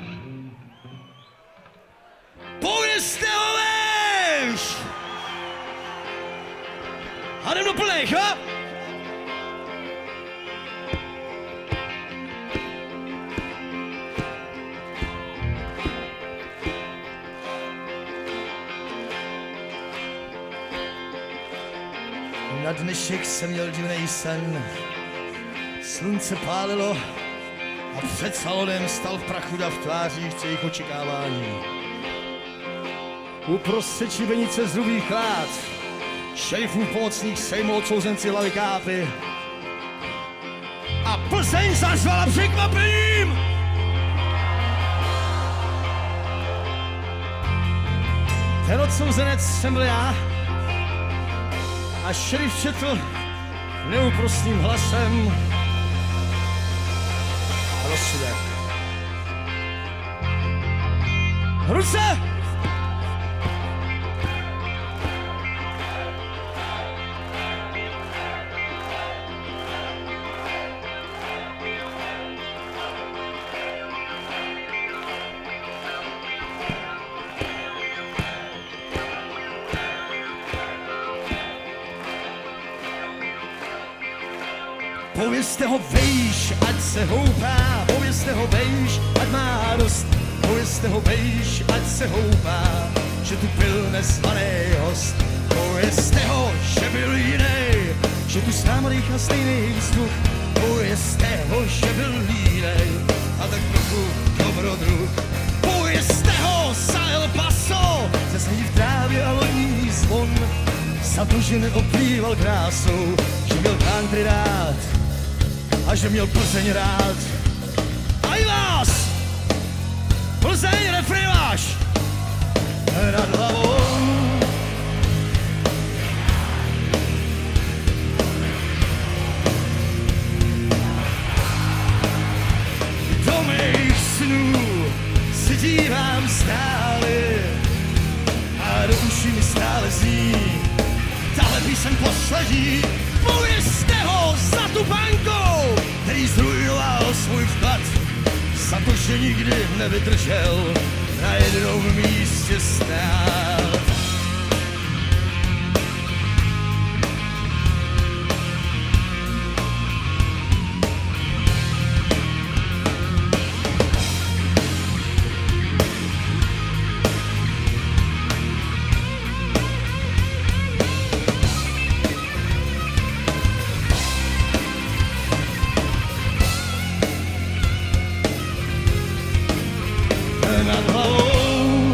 Povězte ho vejš! A jdem do plných, jo? Na dnešek jsem měl divnej sen. Slunce pálilo a před salonem stal v prachu dav tvářích jejich očekávání. Uprostřed šibenice z hrubých lád šerifův pomocník sejmul odsouzenci hlavy kápy a Plzeň zařvala překvapením. Ten odsouzenec jsem byl já a šerif četl neúprostným hlasem rozsudek. Ruce! Povězte ho vejš, ať se houpá, povězte ho vejš, ať má dost, povězte ho vejš, ať se houpá, že tu byl nezvaný host. Povězte ho, že byl jinej, že tu s náma dýchal stejný vzduch, povězte ho, že byl línej a tak trochu dobrodruh. Povězte ho za El Paso, ze sedí v trávě a lodní zvon, za to, že neoplýval krásou, že měl country rád a že měl Plzeň rád. A i vás! Plzeň, refrén váš! Nad hlavou. Do mých snů se dívám stále a do uší mi stále zní tahle píseň poslední. Povězte ho za tu bankou, který zrujnoval svůj vklad, za to, že nikdy nevydržel na jednom místě stát. Nad hlavou.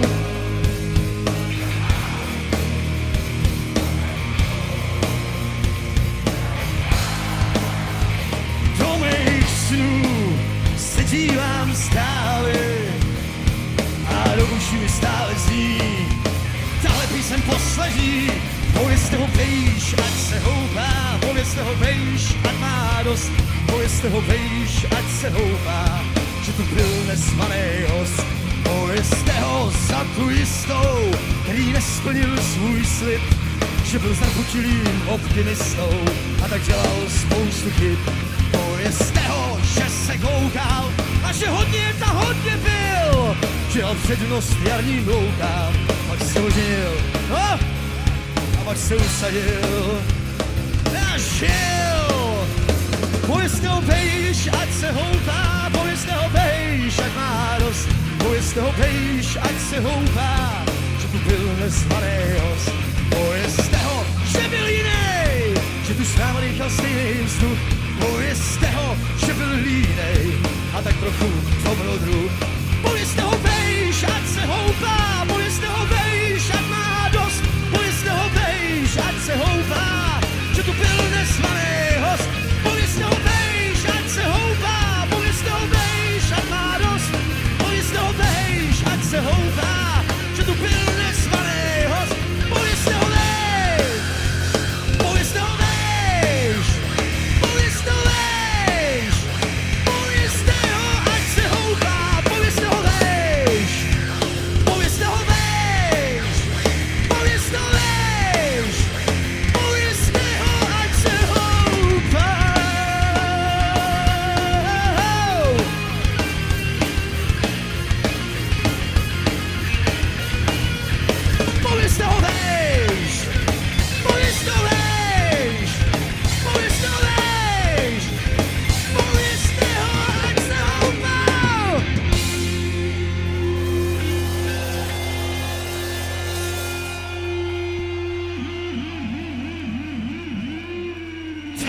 Do mých snů se dívám stále a do uší mi stále zní tahle píseň poslední. Povězte ho vejš, ať se houpá, povězte ho vejš, ať má dost, povězte ho vejš, ať se houpá, že tu byl nezvaný host. Povězte ho za tu jistou, který nesplnil svůj slib, že byl zarputilým optimistou a tak dělal spoustu chyb. Povězte ho, že se koukal a že hodně ta hodně byl, že dal přednost jarním loukám, pak se oženil, no, a pak se usadil a žil. Povězte ho vejš, ať se houpá, povězte ho vejš, ať má dost, povězte ho vejš, ať se houpá, že tu byl nezvaný host. Povězte ho, že byl jinej, že tu s náma dýchal stejný vzduch, povězte ho, že byl línej a tak trochu dobrodruh. Povězte ho vejš, ať se houpá, povězte ho vejš, ať má dost, povězte ho vejš, ať se houpá, že tu byl nezvaný host. Povězte ho vejš, ať se houpá, povězte ho vejš, ať má dost, povězte ho vejš, ať se houpá, že tu byl nezvaný host. Povězte ho vejš, povězte ho vejš, povězte ho vejš, povězte ho, ať se houpá, povězte ho vejš.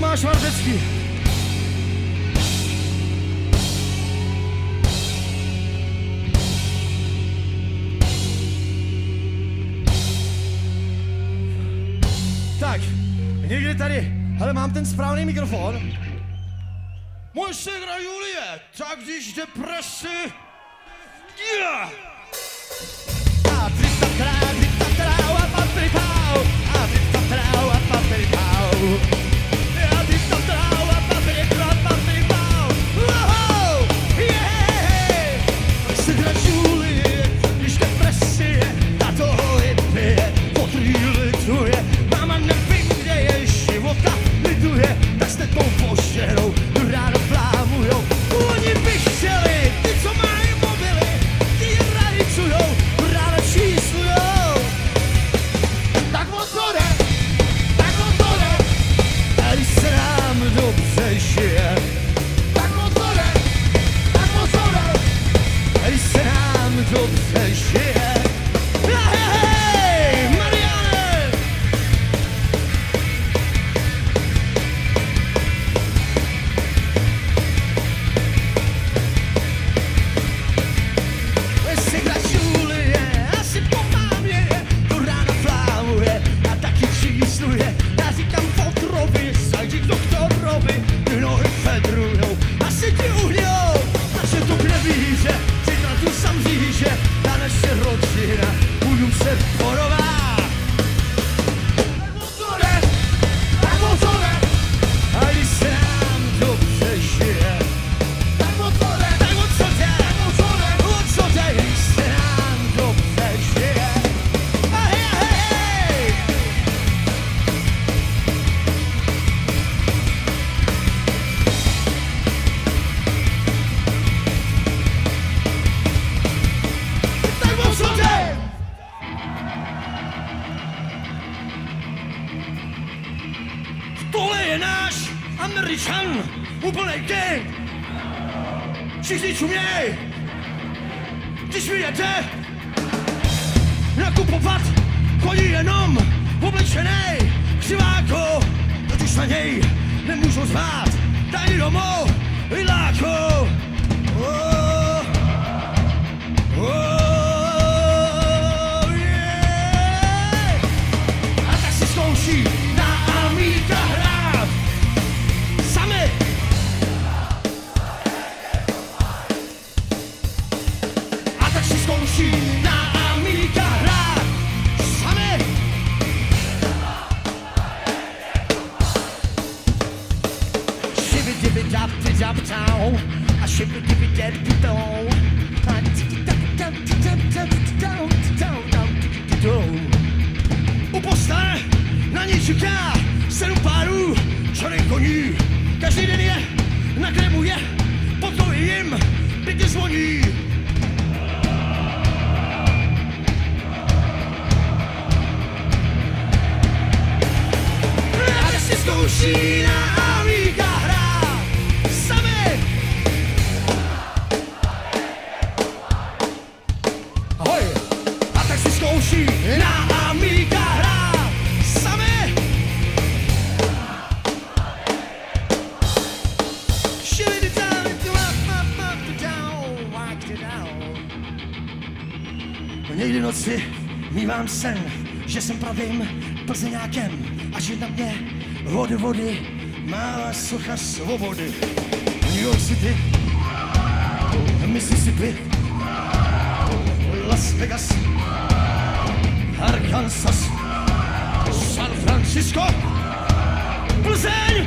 Tomáš Vardecký. Tak, někdy tady, hele, mám ten správný mikrofon. Moje ségra Julie, tak když depresi, yeah! A triptatrá, triptatrá, a papripau, a triptatrá, a papripau. A triptatrá, a papripau, a papripau. Wow, yeah! Ségra Julie, když depresi, a toho hypie, potrý lituje. Máma nevím, kde je života, liduje, tak jste tou poštěrou, tu ráno plámujou. Oni by chtěli, ty, co mají mobily, ty radicujou, tu ráno číslujou. Tak o to jde, tak o to jde, a když se nám dobře žije. Tak o to jde, tak o to jde, a když se nám dobře žije. Hej, Mariane! Ségra Julie, asi po mámě, to ráno flávuje a taky čísluje. Já říkám Fotrovi, sajdi k doktorovi, ty nohy fedrujou, asi ti uhňou. Naše to nevíře, zítra tu sam říže, ta naše rodina, budu se porová. Tak o to jde, tak o to jde, a když se nám dobře žije. Tak o to jde, tak o co jde, tak o co jde, o co jde, když se nám dobře žije. A hej, a hej, hej! Tak o co jde? Tohle je náš Američan, úplnej gang. Všichni čuměj, když vyjete nakupovat, chodí jenom oblečenej křiváko, totiž na něj nemůžu zvát, tady domů, lidláko. Oh, oh, yeah. A tak si zkouší na Amíka hrát sami. A tak si zkouší na Amíka hrát sami. Shibby dibby dab di dab down, a shibby dibby dead be down. A tiki tap tap tap tap down down down down. U postele na ní čeká sedm párů černých koní. Každý den je nakremuje, potom jim pěkně zvoní. A tak si zkouší na Amíka hrát sami. Ahoj. A tak si zkouší na Amíka hrát sami. Shilly the down, do up, up, up, down, walk it down. Někdy v noci mívám sen, že jsem pravým plzeňákem a že na mě vody, vody, má sucha svobody. New York City, Mississippi, Las Vegas, Arkansas, San Francisco, Plzeň.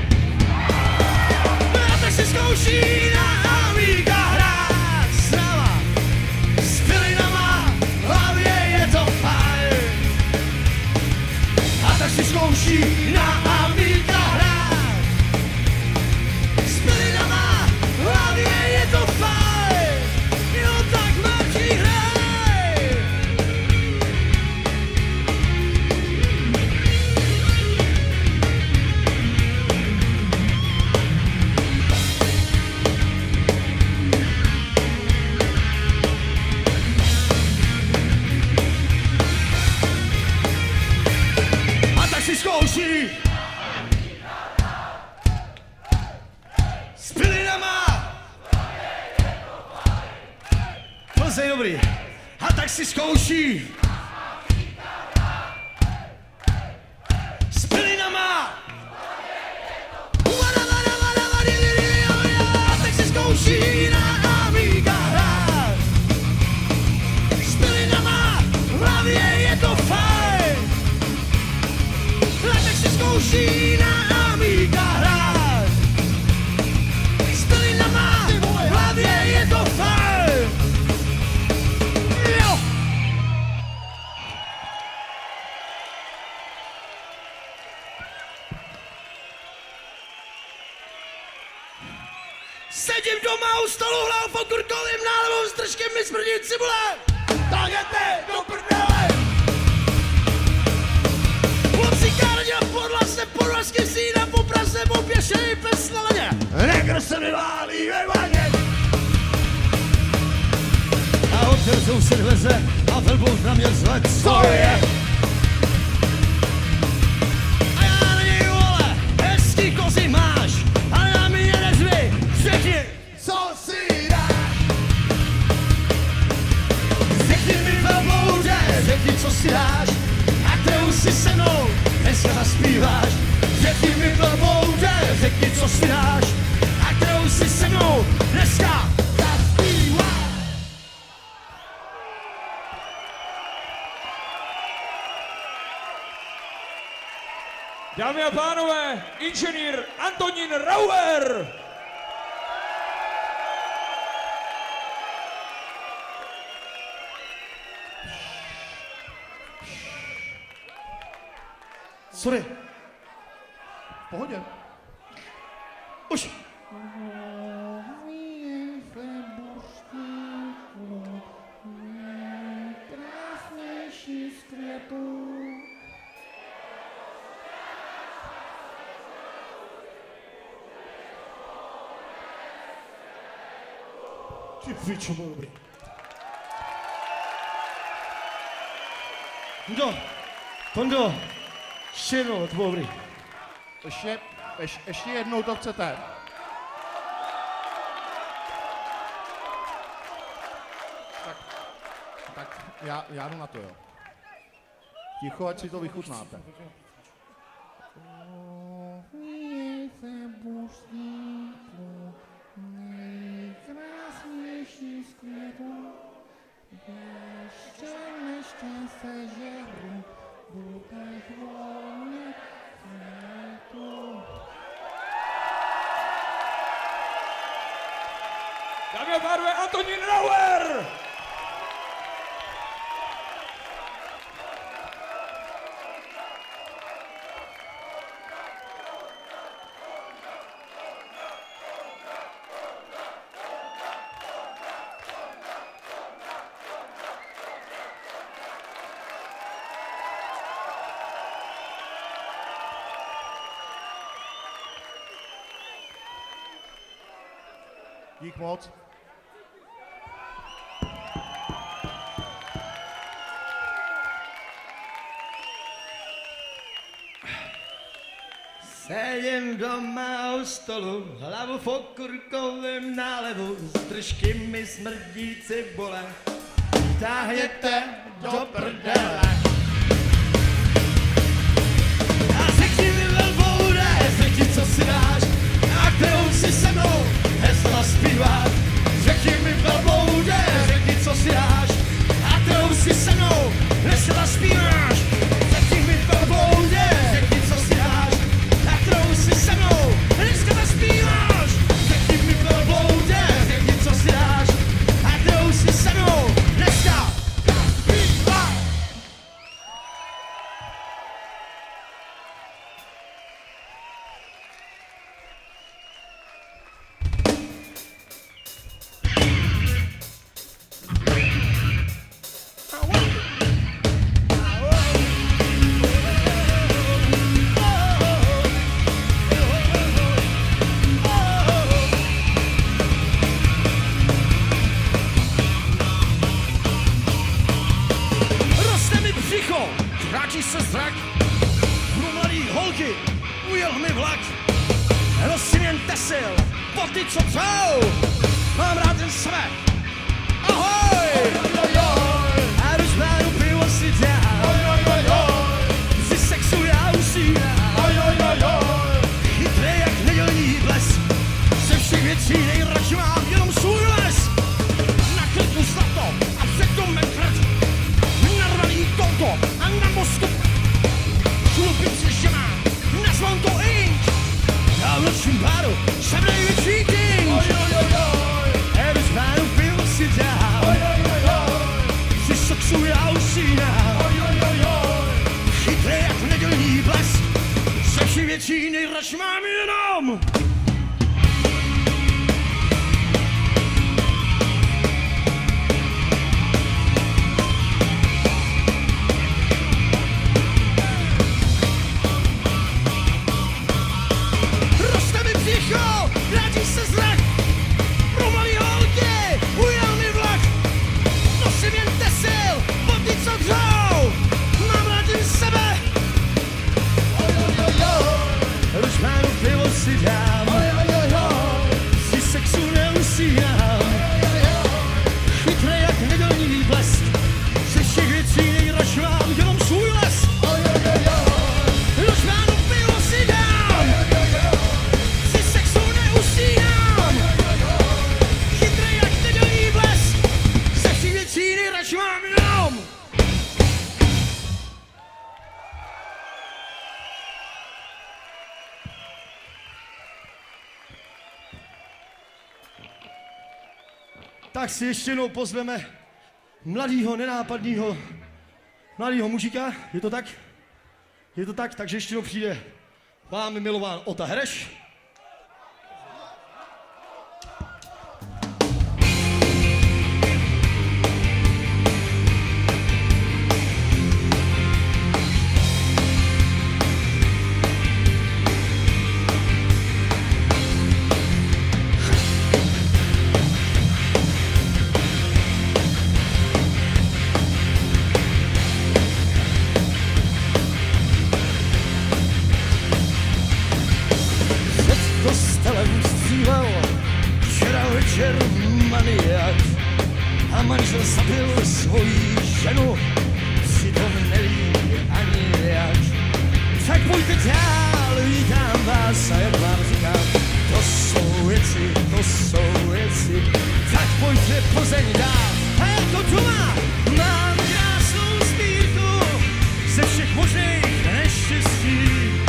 A tak si zkouší na Amíka hrát s náma, s pilinama, hlavně je to fajn. A tak si zkouší na Amíka hrát s pilinama, hlavně je to fajn. Jo, tak Marti, hrej! Mrazej dobrý. A tak si zkouší. S pilinama. A tak si zkouší na Amiga hrát. S pilinama v hlavě je to fajn. A tak si zkouší na Amiga hrát. S pilinama v hlavě je to fajn. Jo. Sedím doma u stolu, hlavu po kurkovým nálevou s držkem mi smrdí cibule. Tak jděte do prdele. Kluci kárně a podlasne, podlasky sína, po Praze, po pěšejí pes na ledě. Negr se mi válí ve vaně. A otevřou se dveře a velbou na mě zlec. Co je? A já na něj, vole, hezký kozy máš, ale na mě nezvy, řekni, co si dáš. Řekni mi velblouře, řekni, co si dáš, a kterou si se mnou dneska zaspíváš. Řekni mi velblouře, řekni, co si dáš, a kterou si se mnou dneska zaspíváš. Dámy a pánové, inženýr Antonín Rauer! Sorry. V pohodě. Už. Ty pičo, bylo dobrý. Tondo, Tondo, ještě jednou, to bylo dobrý. Ještě, ješ, ještě jednou to chcete. Tak, tak já, já jdu na to, jo. Ticho, ať si to vychutnáte. Nejkrásnější z květů, ještě nešťastné žeru, budeš volně květu. Dámy a pánové, Antonín Rauer! Dík moc. Sedím doma u stolu, hlavu v okurkovém nálevu, s držky mi smrdí cibule. Táhněte do prdele. A řekni mi velboude, řekni, co si dáš, a kterou si se mnou hezla zpívat. Řekni mi velboude, řekni, co si dáš, a kterou si se mnou hezla zpíváš. Řekni mi velboude, řekni, co si dáš, a kterou si se mnou dneska zaspíváš. Řekni mi velbloude, řekni, co si dáš, a kterou si se mnou dneska zaspíváš. Roste mi břicho, kráčí se zrak, budu mladý holky, ujel mi vlak. Nosím jen tesil, boty co třou, mám rád jen sebe. Ahoj! A do žbánu pivo si dám, si sexu já usínám. Chytrý jak nedělní blesk, ze všech věcí nejradši mám jenom svůj les. Na krku zlato a před domem krč, narvaný toto a na mozku chlupím si, že mám nazvám to ink. A v nočním baru jsem největší king. A do žbánu pivo si dám, si sexu já usínám. Chytrý jak nedělní blesk, ze všech věcí nejradši mám jenom. Roste mi břicho, vrátí se zrak, pro malý holky ujel mi vlak. Nosím jen tesil, boty co dřou, mám rád jen sebe. Do žbánu pivo si dám, si sexu neusínám. Chytrý jak nedělní blesk, ze všech věcí nejradši mám jenom svůj les. Do žbánu pivo si dám, si sexu neusínám. Chytrý jak nedělní blesk, ze všech věcí nejradši mám jenom. Tak si ještě jednou pozveme mladýho, nenápadného, mladýho mužika, je to tak? Je to tak, takže ještě jednou přijde vámi milován Ota Hereš. Kostelem střílel včera večer maniak a manžel zabil svoji ženu, přitom neví ani jak. Tak pojďte dál, vítám vás a jak vám říkám, to jsou věci, to jsou věci. Tak pojďte Plzeň dál a jako doma mám krásnou sbírku ze všech možných neštěstí.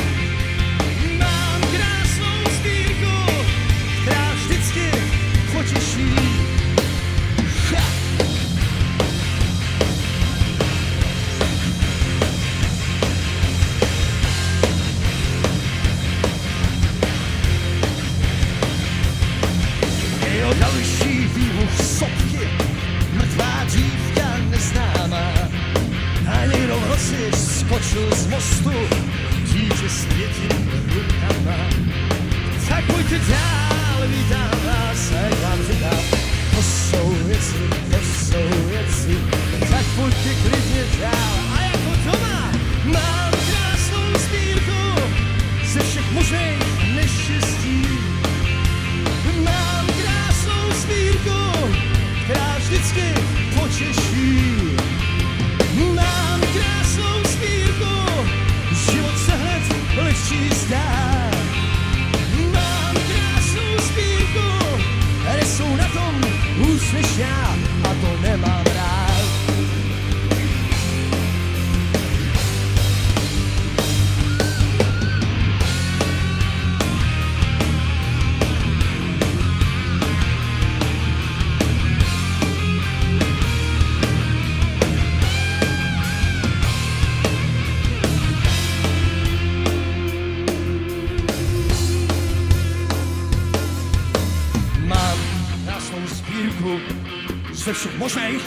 Potěší. Ha! Jo, další výbuch sopky, mrtvá dívka neznámá. A někdo v noci skočil z mostu, dítě s pěti rukama. Tak pojďte dál, vítám vás a jak vám říkám, to jsou věci, to jsou věci. Tak pojďte klidně dál a jako doma mám krásnou sbírku ze všech možných neštěstí. Mám krásnou sbírku, která vždycky potěší. Mám krásnou sbírku, život se hned lehčí zdá. Mám krásnou sbírku, ale jsou na tom hůř než já a to nemám rád. Ze všech možných.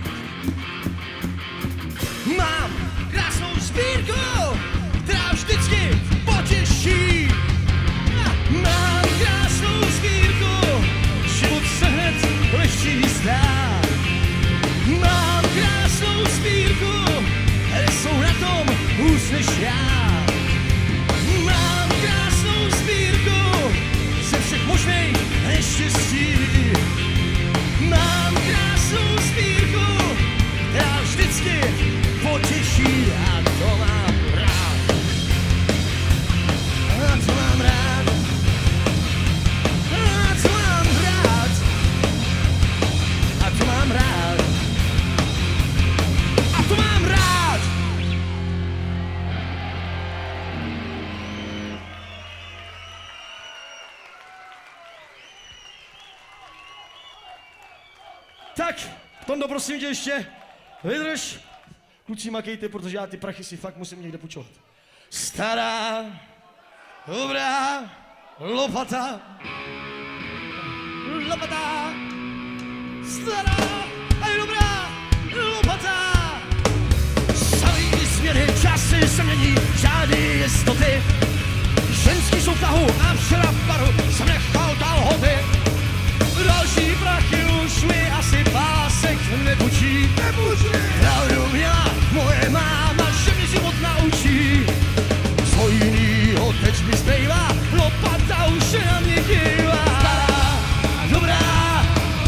Mám krásnou sbírku, která vždycky potěší. Mám krásnou sbírku, život se hned lehčí zdá. Mám krásnou sbírku, ale jsou na tom hůř než já. Mám krásnou sbírku, ze všech možných neštěstí. Mám krásnou sbírku, Tak, Tondo, prosím tě ještě, vydrž. Kluci, makejte, protože já ty prachy si fakt musím někde půjčovat. Stará, dobrá, lopata, lopata, stará a je dobrá, lopata. Samý směry, časy se mění, žádný jistoty. Ženský jsou v tahu a včera v baru jsem nechal kalhoty. Další prachy už mi asi pásek nebučí. Pravdu měla moje máma, že mi život naučí. Co jinýho teď mi zbývá, lopata už se na mě dívá. Stará, dobrá,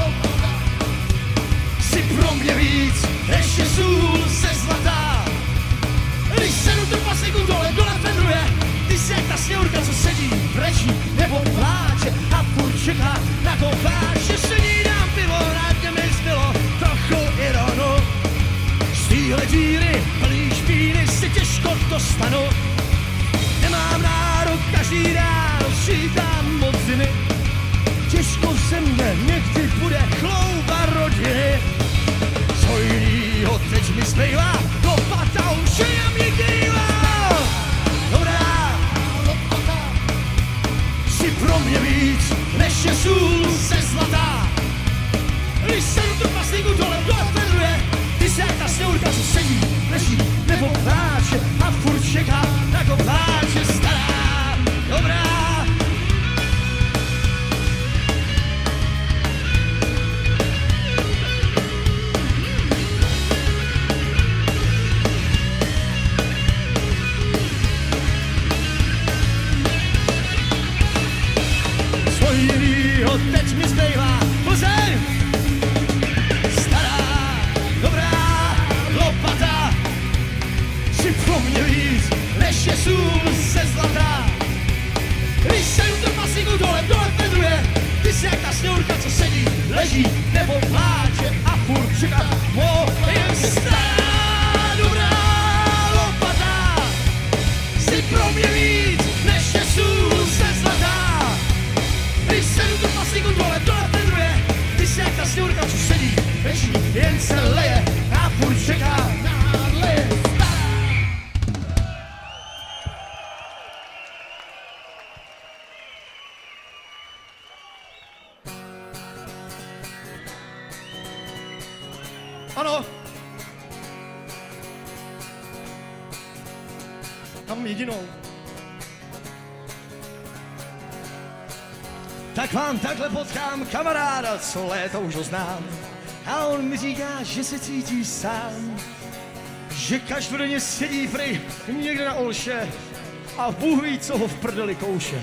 jsi pro mě víc, než je sůl ze zlata. Když se do trpaslíku dole, dole fedruje, ty jsi jak ta sněhurka, co sedí, brečí nebo pláče a furt čeká na kováč. Že se ní dám pivo, rád mi zbylo trochu ironu. Z téhle díry plný špíny si těžko dostanu. Nemám nárok každý ráno, šítám od zimy. Těžko ze mě někdy bude chlouba rodiny. Co jinýho teď mi zbývá, lopata už je na mě dívá. Dobrá, jsi pro mě víc, než je sůl ze zlata. Když se do trpaslíku dole, dole fedruje, ty jsi jak ta sněhurka, co sedí, leží nebo pláče a furt čeká na kováče. Stará, dobrá, jinýho teď mi zbývá Plzeň. Stará, dobrá, lopata, jsi pro mě víc, než je sůl ze zlata. Když se u trpaslíku dole, dole fedruje, ty jsi jak ta sněhurka, co sedí, leží nebo pláče a furt čeká moje. Stará, dobrá, lopata, jsi pro mě víc, než je sůl ze zlata. Když se do trpaslíku dole, dole fedruje, ty jsi jak ta sněhurka, co sedí, leží, jen se leje a furt čeká na leje. Ano. Tam jedinou. Tak vám takhle potkám kamaráda, co léta už ho znám. A on mi říká, že se cítí sám. Že každodenně sedí prý někde na olše a Bůh ví, co ho v prdeli kouše.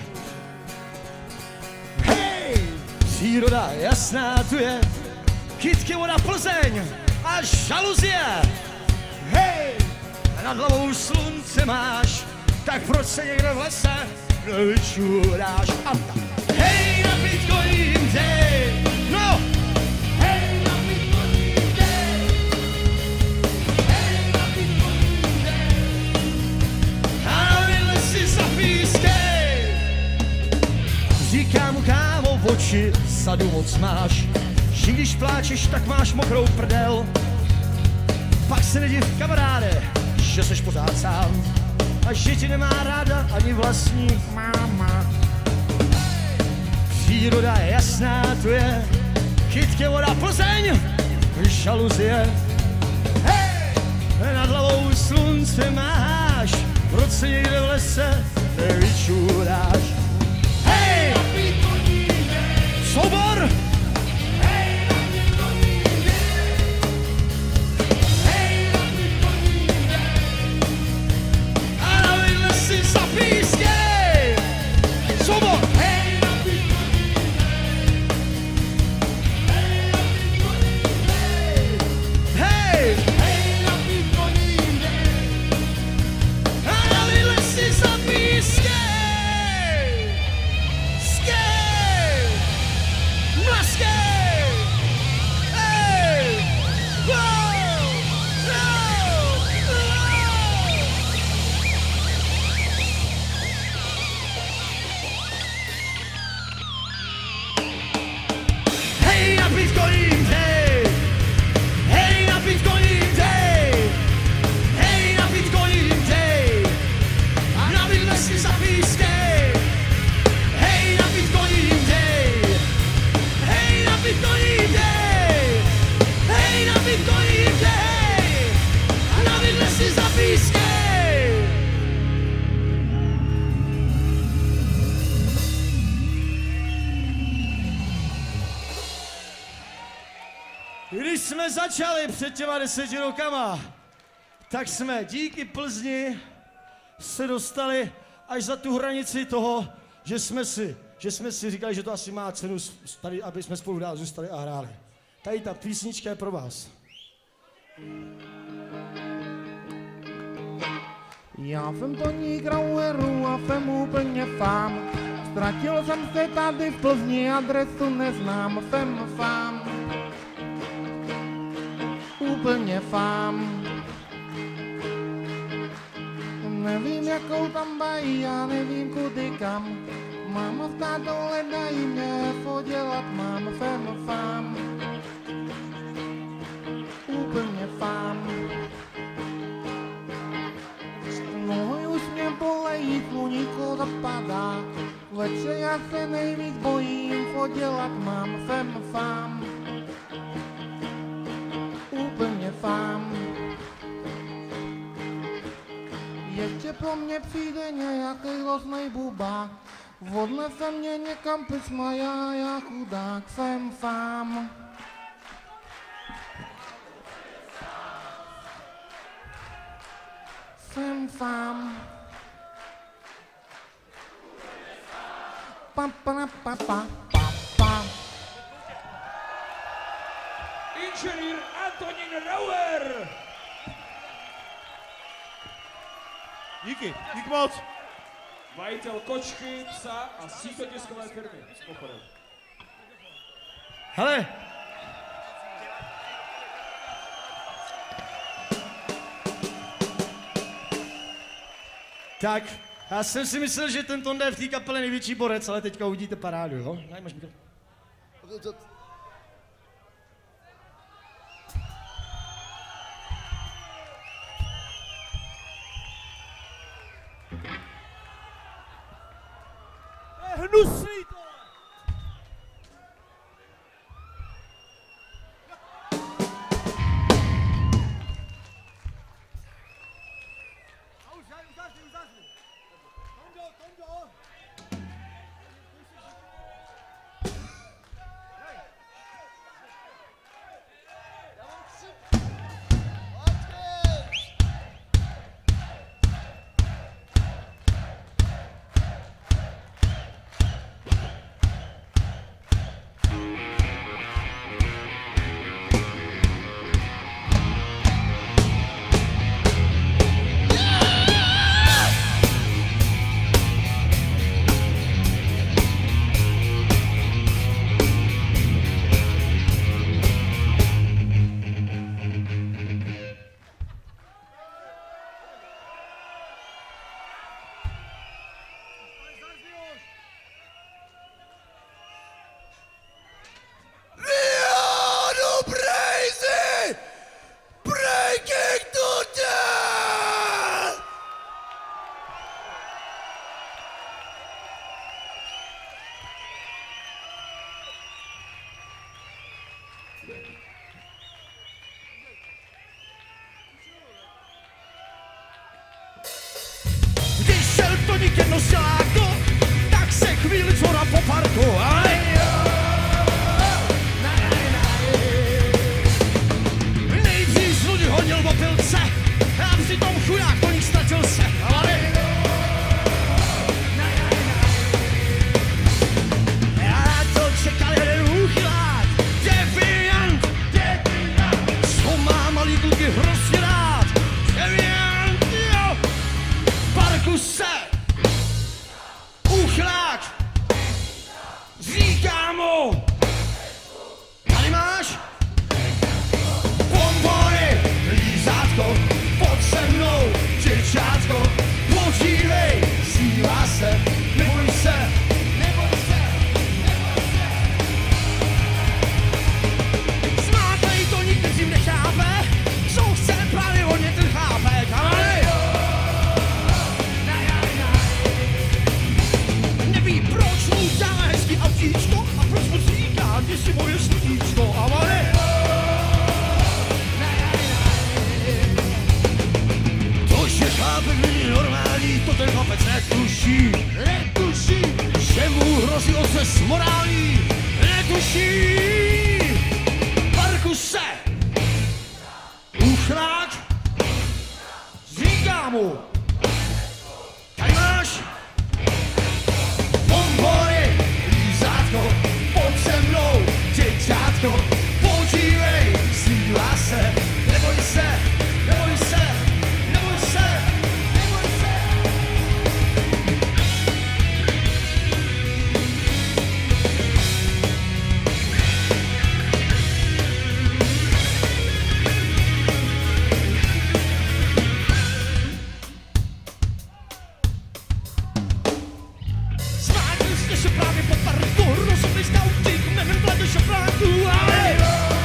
Hej! Příroda jasná tu je, kytky voda Plzeň a žaluzie. Hej! Nad hlavou slunce máš, tak proč se někde v lese nevyčuráš? A hej, na pitko jim dej, no! Hej, na pitko jim dej, hej, na pitko jim dej, a na vidle si zapískej. Říkám mu, kámo, v oči sadu moc máš, že když pláčeš, tak máš mokrou prdel. Pak se nediv, kamaráde, že seš pořád sám a že ti nemá ráda ani vlastní máma. Příroda je jasná, tu je kytky voda Plzeň, žaluzie. Hej! Nad hlavou slunce máš, proč se někde v lese nevyčuráš? Hej! Soubor! Zapískej! Soubor! Hej! Hej! A na vidle si zapískej! Když jsme začali před těma deseti rokama, tak jsme díky Plzni se dostali až za tu hranici toho, že jsme si, že jsme si říkali, že to asi má cenu tady, aby jsme spolu dál zůstali a hráli. Tady ta písnička je pro vás. Já jsem Toník Raueru a jsem úplně fám. Ztratil jsem se tady v Plzni, adresu neznám, jsem fám. Úplně fám. Nevím, jakou tam mají, já nevím kudy kam. Máma s tátou hledají mě, co dělat mám, jsem fám. Úplně fám. Nohy už mě bolejí, sluníčko zapadá. Večer já se nejvíc bojím, co dělat mám, jsem fám. Úplně fám. Ještě po mně přijde nějaký hroznej bubák. Odnese mě někam pysma, já, já chudák, jsem fám. Jsem fám. Pa, pa, pa, pa, pa, pa. Inženýr Antonín Rauer. Díky, díky moc. Majitel kočky, psa a síťotiskové firmy. S pochodem. Hele, tak, já jsem si myslel, že ten Tonda je v té kapele největší borec, ale teďka uvidíte parádu, jo? Ne, máš mikro. Hnusný to! Když šel Toník jedno šláko, tak se chvíli čora po parku, ale nejdřív z lodi honil v opilce a přitom chudák Toník ztratil se, ale já to čekal jeden úchylák, deviant, co má malý kluky hrozně rád, deviant, jo, parku se, úchylák, říká mu, tady máš bonbony, lízátko, pod se mnou, děvčátko, podívej, zívá se, neboj se, neboj se, neboj se. Zmátej to nikdy tím nechápe, co chce právě hodně ten chápe, kamali. Neví, proč mu dáme hezký autíčko a proč mu říká, když si moje sluníčko, ale to, že chápe, není normální, to ten chlapec netuší, netuší, že mu hrozí otřes morální, netuší, parku se uchylák, říká mu, tady máš bonbony, lízátko, pojď se mnou, děťátko, podívej, síla se, neboj se, neboj se, neboj se, neboj se. Smákli jste se právě po parku, rozumnej skauty, jménem Vlado Šafránku, ale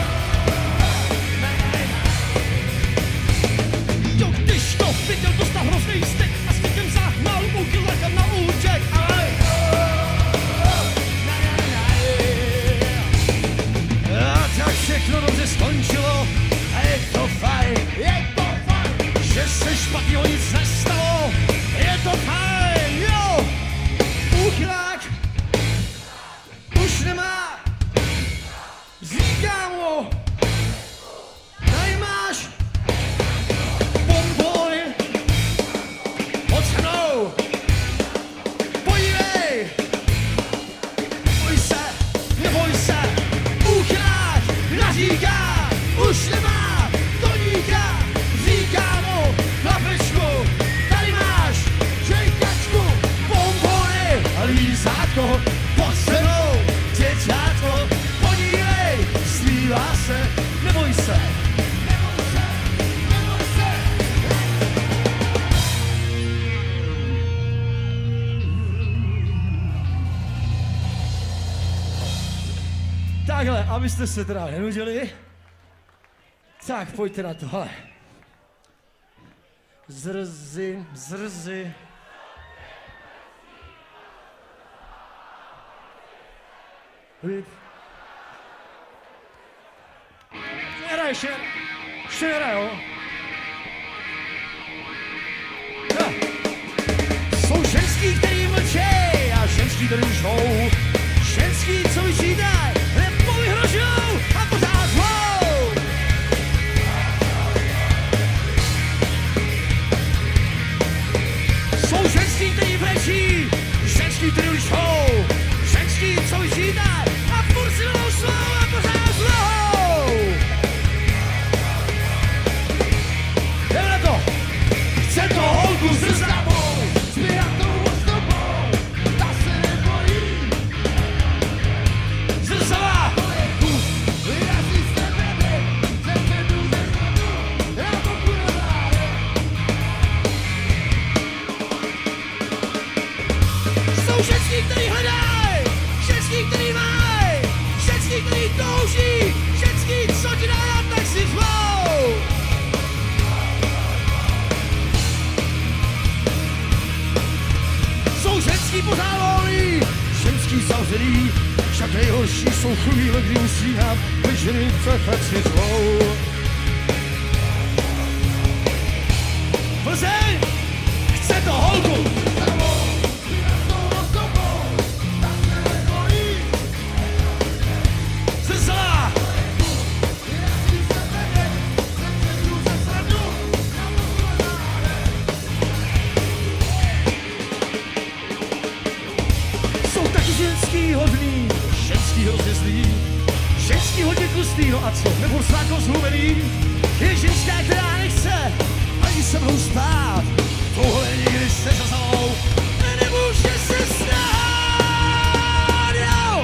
jo, když to viděl, dostal hrozný stek a s těkem zahnal uchylaka na útěk, ale a tak všechno dobře skončilo a je to fajn, je to fajn, že se špatného nic nestalo, je to fajn, jo, uchylák už nemá, říká mu, tady máš bonbony, pojď se mnou, podívej, neboj se, neboj se, uchylák naříká, už nemá koníka, říká mu na pečku, tady máš čejkačku, bonbony a lízátko, pojď se mnou, děťátko, podívej, zpívá se, neboj se, neboj se, neboj se. Takhle, abyste se teda nenudili, tak pojďte na to, hele. Zrzy, zrzy. Lid. Nehraje, ještě, ještě nehraje, jo? No. Jsou ženský, který mlčej a ženský, který žvou. Ženský, co vyčítaj, nebo vyhrožujou a pořád zvou. Jsou ženský, který brečí, ženský, který lžou. Ženský, co vyčítaj a furt si novou svou a pořád zvou. Jdeme na to. Chce to holku s zrzavou, zpěvatou ozdobou, ta se nebojí. Zrzavá. Vyrazí z tebe, ze předu, ze zadu, já pokud nedále. Jsou ženský, který hledají, ženský, který mají, ženský, který touží, ženský, co ti dá, tak si zvou. Jsou ženský pořád volný, ženský zavřený, však nejhorší jsou chvíle, kdy usínám, když ženy tak si zvou. Plzeň, chce to holku! Zrzavá! Jsou taky ženský hodný, ženský hrozně zlý, ženský hodně tlustý, no a co, nebo sláko zhumený. Je ženská, která nechce ani se mnou spát, tohle nikdy se zazalou, nemůže se stát, jo!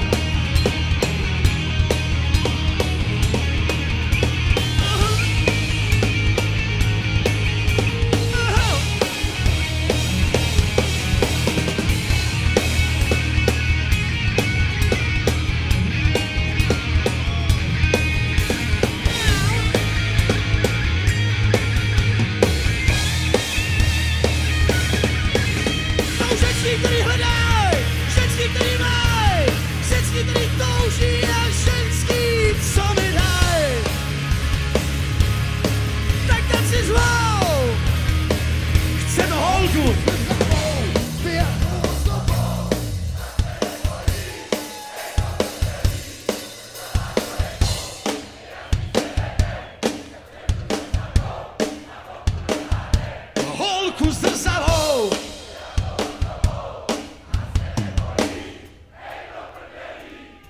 Jsou ženský, který hledá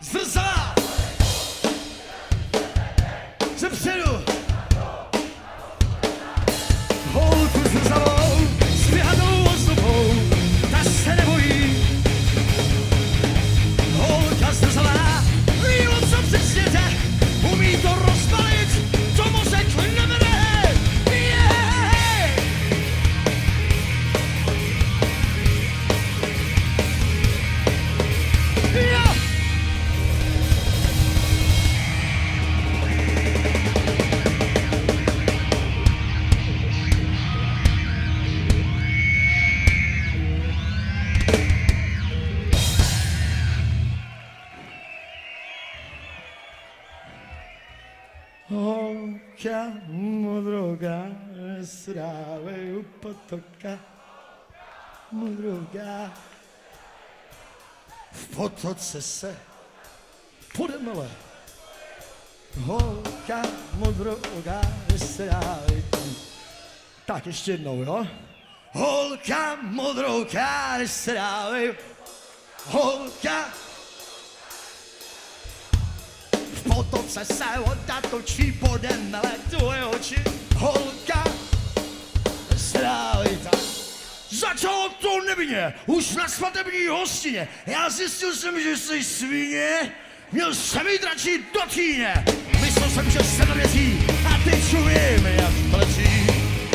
Zrzavá! Zepředu! Holku zrzavou, s běhanou ozdobou, ta se nebojí. Holka zrzavá, ví o co přesně jde, umí to rozbalit, tomu řekl nevede. Yeah! Yeah! Holka modroga, srávej u potoka, modroga. V potoce se podemele. Holka modroga, srávej. Tak ještě jednou, jo? Holka modroga, srávej. Holka v potoce se voda točí, podem mele tvoje oči. Holka, strávej tam. Začalo to nevinně, už na svatební hostině. Já zjistil jsem, že jsi svině, měl jsem jí dračí do týně. Myslel jsem, že se nevěří, a teď čuvím, jak letí.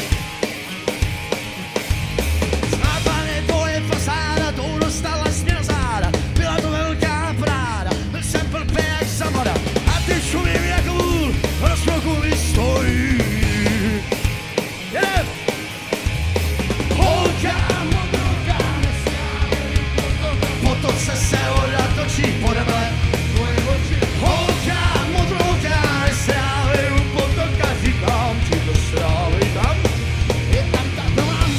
Znápané tvoje fasáda, tou dostala směr na záda. Byla to velká práda, byl jsem blbý jak zamada. Ty čumím jak vůl, rozkroku mi stojí. Jedem! Holka modroka, potoce se voda točí podemele. Holka modroka, nesrávej u potoka, říkám ti to srávej tam. Je tam tam tam.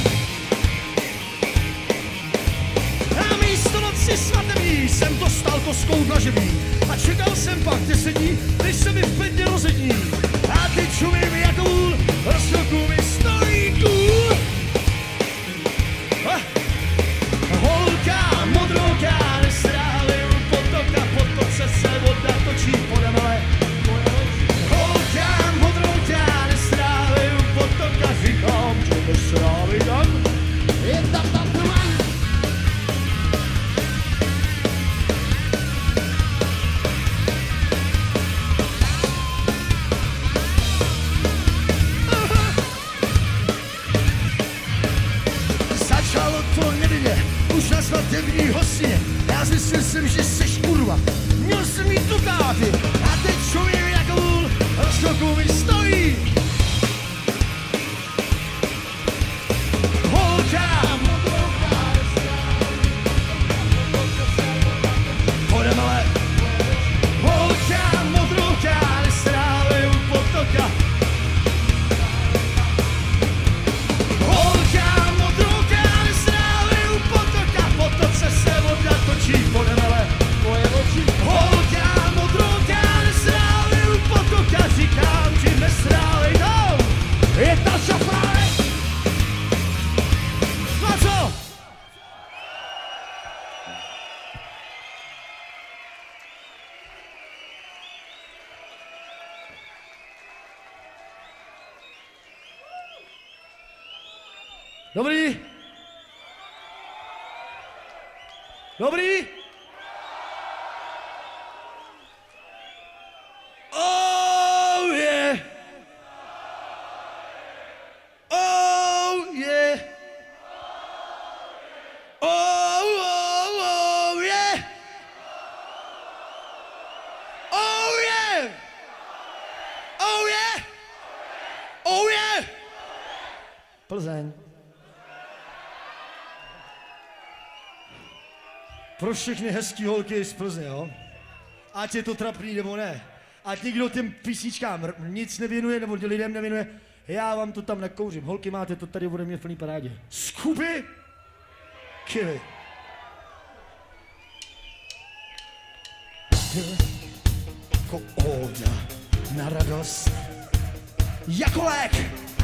A místo noci svatební jsem dostal kostkou dlažební. A čekal jsem pak deset dní, než se mi v bedně rozední. A teď čumím jako vůl, rozkroku mi stojí kůl. Holka modroka, nesrávej u potoka, potoce se voda točí podemele. Holka modroka, nesrávej u potoka, říkám, že nesrávej tam. Je tam tam tam. Už na svatební hostině, já zjistil jsem, že seš kurva. Měl jsem jít do táty a teď čumím jako vůl, rozkroku mi stojí. Holka podemele. Holka modroka, nesrávej u potoka. Holka modroka, nesrávej u potoka, potoce se voda točí podemele. Tvoje oči. Holka modroka, nesrávej u potoka, říkám ti nesrávej tam. Je ta šafáre. No co? Dobrý? Dobrý? Oh yeah! Oh yeah! Oh, oh, oh yeah! Oh yeah! Oh yeah! Oh yeah! Plzeň. Pro všechny hezký holky z Plzně, jo? Ať je to trapný nebo ne. Ať nikdo těm písničkám nic nevěnuje nebo lidem nevěnuje. Já vám to tam nakouřím. Holky, máte to tady ode mě v plný parádě. Skuby! Kivy. Jako óda na radost. Jako lék.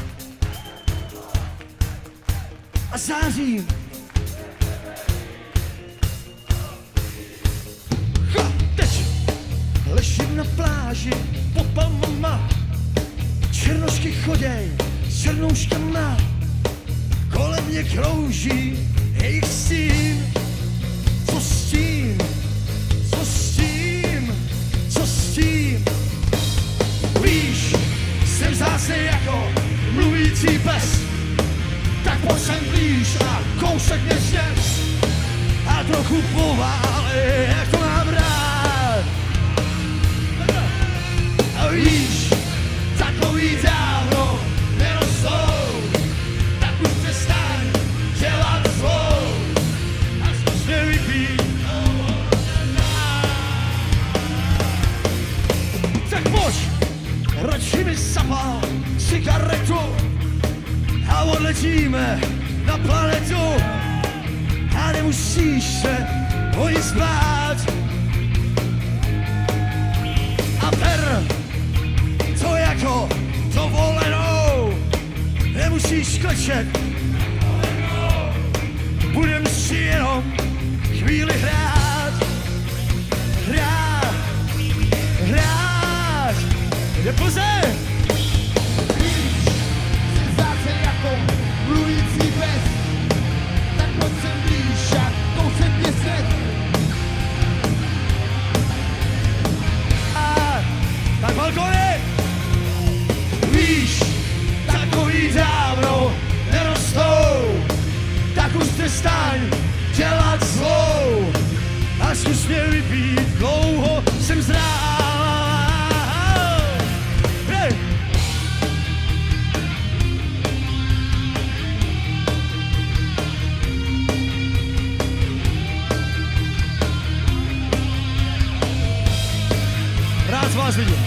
A zářím. Ha, teď. na pláži pod palmama, černošky choděj s černouškama, kolem mě krouží jejich stín. Co s tím? Co s tím? Co s tím? Víš, jsem zase jako mluvící pes, tak pojď sem blíž a kousek mě sněz a trochu poválej, jak to mám rád. A víš, takový dávno nerostou, tak už přestaň dělat zlou a zkus mě vypít. Tak pojď, radši mi zapal cigaretu a odletíme na planetu a nemusíš se o nic bát. A ber to jako dovolenou, nemusíš klečet, budem si jenom chvíli hrát, hrát, hrát. Je Plzeň! Zase jako mluvící pes, tak pojď sem blíž a kousek mě svět. A tak balkony! Víš, takový dávno nerostou, tak už přestaň dělat zlou a zkus mě vypít, dlouho jsem zrál. Hey! Rád vás vidím.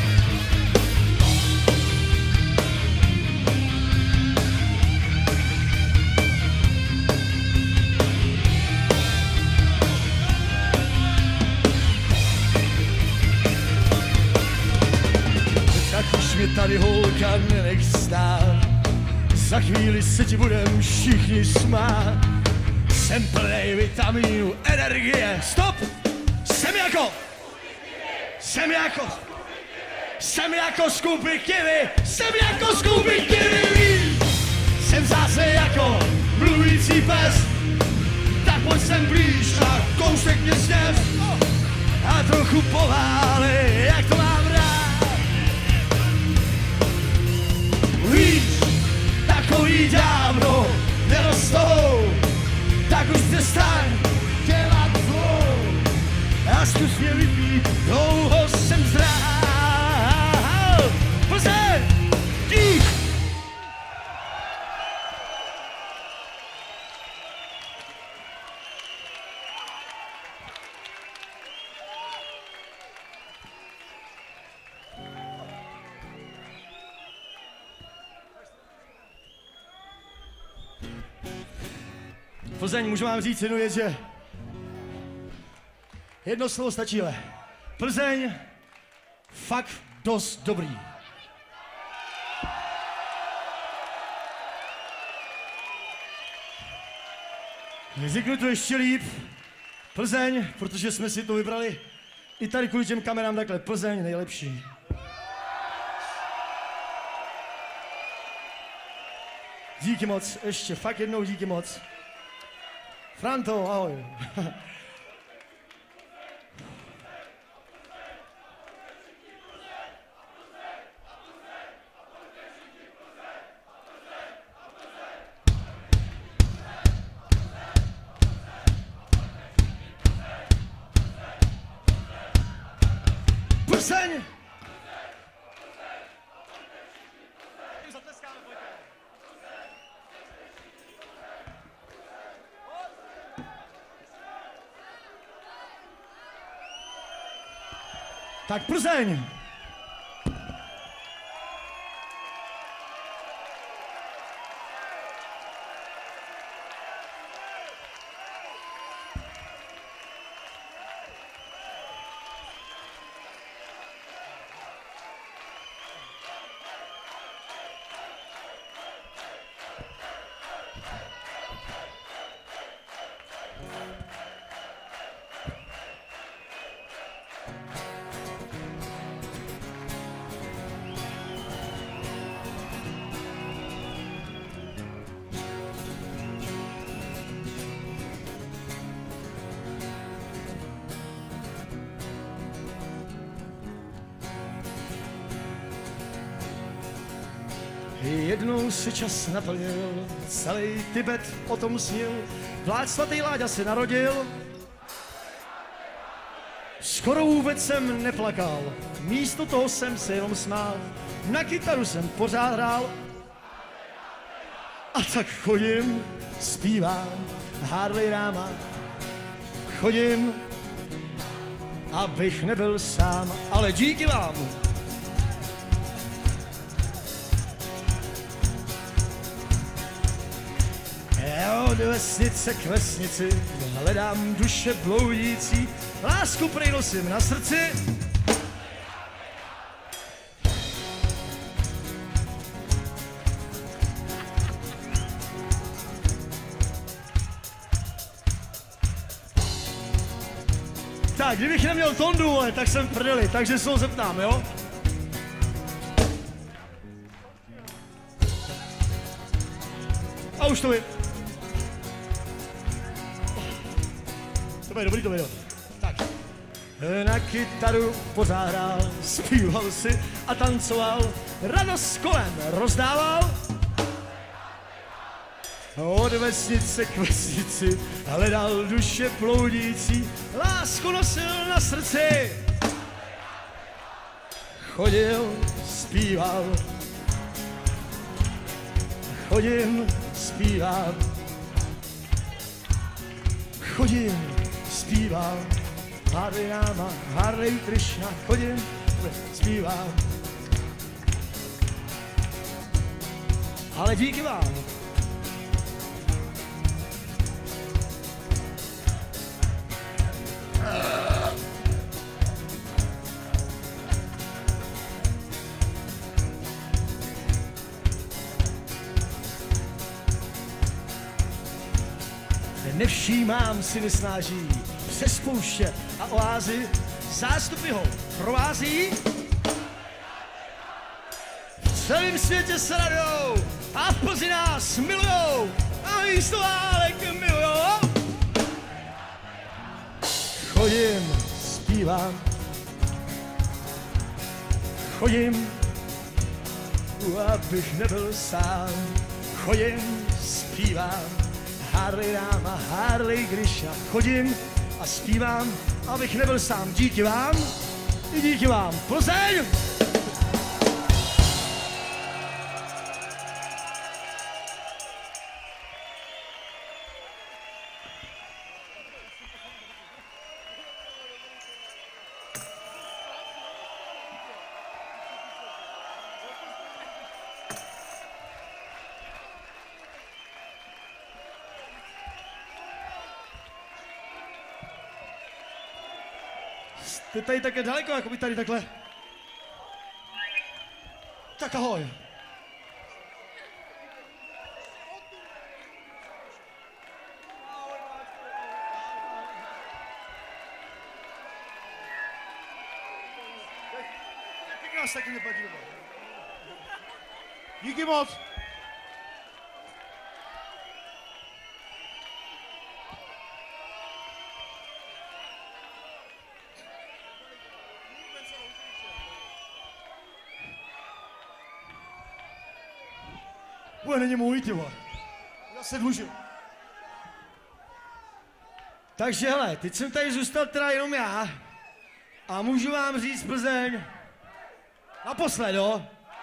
Tak už mě tady holka nenech stát, za chvíli se ti budem všichni smát. Jsem plnej vitamínu, energie, stop! Jsem jako... Jsem jako... Jsem jako Scooby Kiwi, jsem jako Scooby Kiwi. Jsem zase jako mluvící pes, tak pojď sem blíž a kousek mě sněz a trochu poválej, jak to mám rád. Víš, takový dávno nerostou, tak už přestaň dělat zlou a zkus mě vypít, dlouho jsem zrál. Plzeň, dík! Plzeň, můžu vám říct jednu věc, že jedno slovo stačí, ale Plzeň fakt dost dobrý. Řeknu to ještě líp. Plzeň, protože jsme si to vybrali i tady kvůli těm kamerám takhle. Plzeň nejlepší. Díky moc, ještě fakt jednou díky moc. Franto, ahoj. Plzeň! Tak Plzeň! Jednou se čas naplnil, celý Tibet o tom snil, vlád svatý Láďa se narodil. Skoro vůbec jsem neplakal, místo toho jsem se jenom smál, na kytaru jsem pořád hrál. A tak chodím, zpívám, Harley Ráma, chodím, abych nebyl sám, ale díky vám. Já od vesnice k vesnici hledám duše bloudící, lásku prej nosím na srdci. Tak, kdybych neměl tondu, ale tak jsem v prdeli, takže se ho zeptám, jo? A už to je. To bude dobrý, to bude. Tak. Na kytaru pořád hrál, zpíval si a tancoval, radost kolem rozdával. Od vesnice k vesnici hledal duše bloudící, lásku nosil na srdci. Chodil, zpíval, chodím, zpívám, chodím, zpívám, Hare Rama, Hare Krishna, chodím, zpívám. Ale díky vám. Nevšímám si nesnáží přes pouště a oázy, zástupy ho provází. V celém světě se radou a v Plzni nás milujou a místo válek milujou. Chodím, zpívám, chodím, abych nebyl sám. Chodím, zpívám, Hare Rama, Hare Krishna, chodím a zpívám, abych nebyl sám. Díky vám i díky vám. Plzeň! Jste tady také daleko, jako by tady takhle. Tak ahoj. Tak nás taky neplatí doba. Díky moc. Bude není můj, ty vole. Já se dlužím. Takže hele, teď jsem tady zůstal teda jenom já. A můžu vám říct Plzeň. Naposled, jo?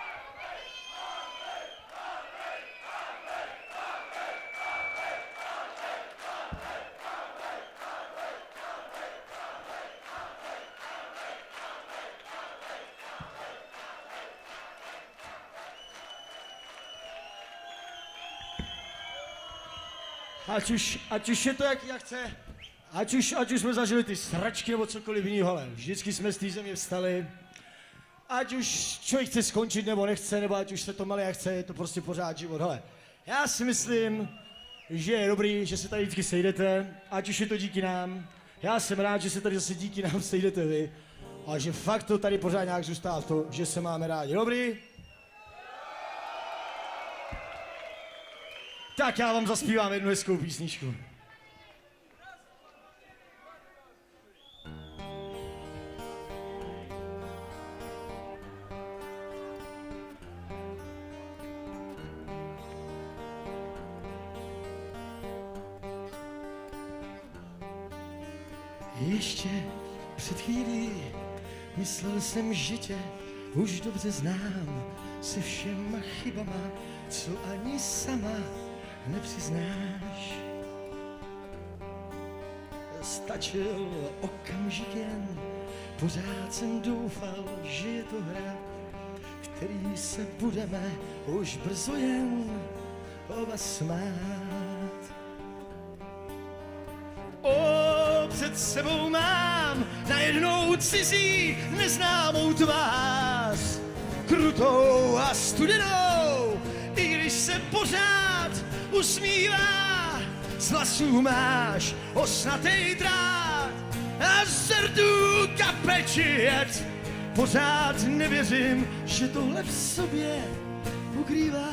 Ať už, ať už je to jak, jak chce, ať už, ať už jsme zažili ty sračky nebo cokoliv jiného, ale vždycky jsme z té země vstali. Ať už člověk chce skončit nebo nechce, nebo ať už se to malé jak chce, je to prostě pořád život. Hele, já si myslím, že je dobrý, že se tady vždycky sejdete, ať už je to díky nám. Já jsem rád, že se tady zase díky nám sejdete vy. A že fakt to tady pořád nějak zůstává to, že se máme rádi. Dobrý? Tak já vám zaspívám jednu hezkou písničku. Ještě před chvílí myslel jsem, že tě už dobře znám se všema chybama, co ani sama nepřiznáš. Stačil okamžik jen, pořád jsem doufal, že je to hra, který se budeme už brzo jen oba smát. O, před sebou mám najednou cizí neznámou tvář, krutou a studenou, i když se pořád usmívá, z vlasů máš osnatej drát a z rtů kapečiet. Pořád nevěřím, že tohle v sobě ukrýváš.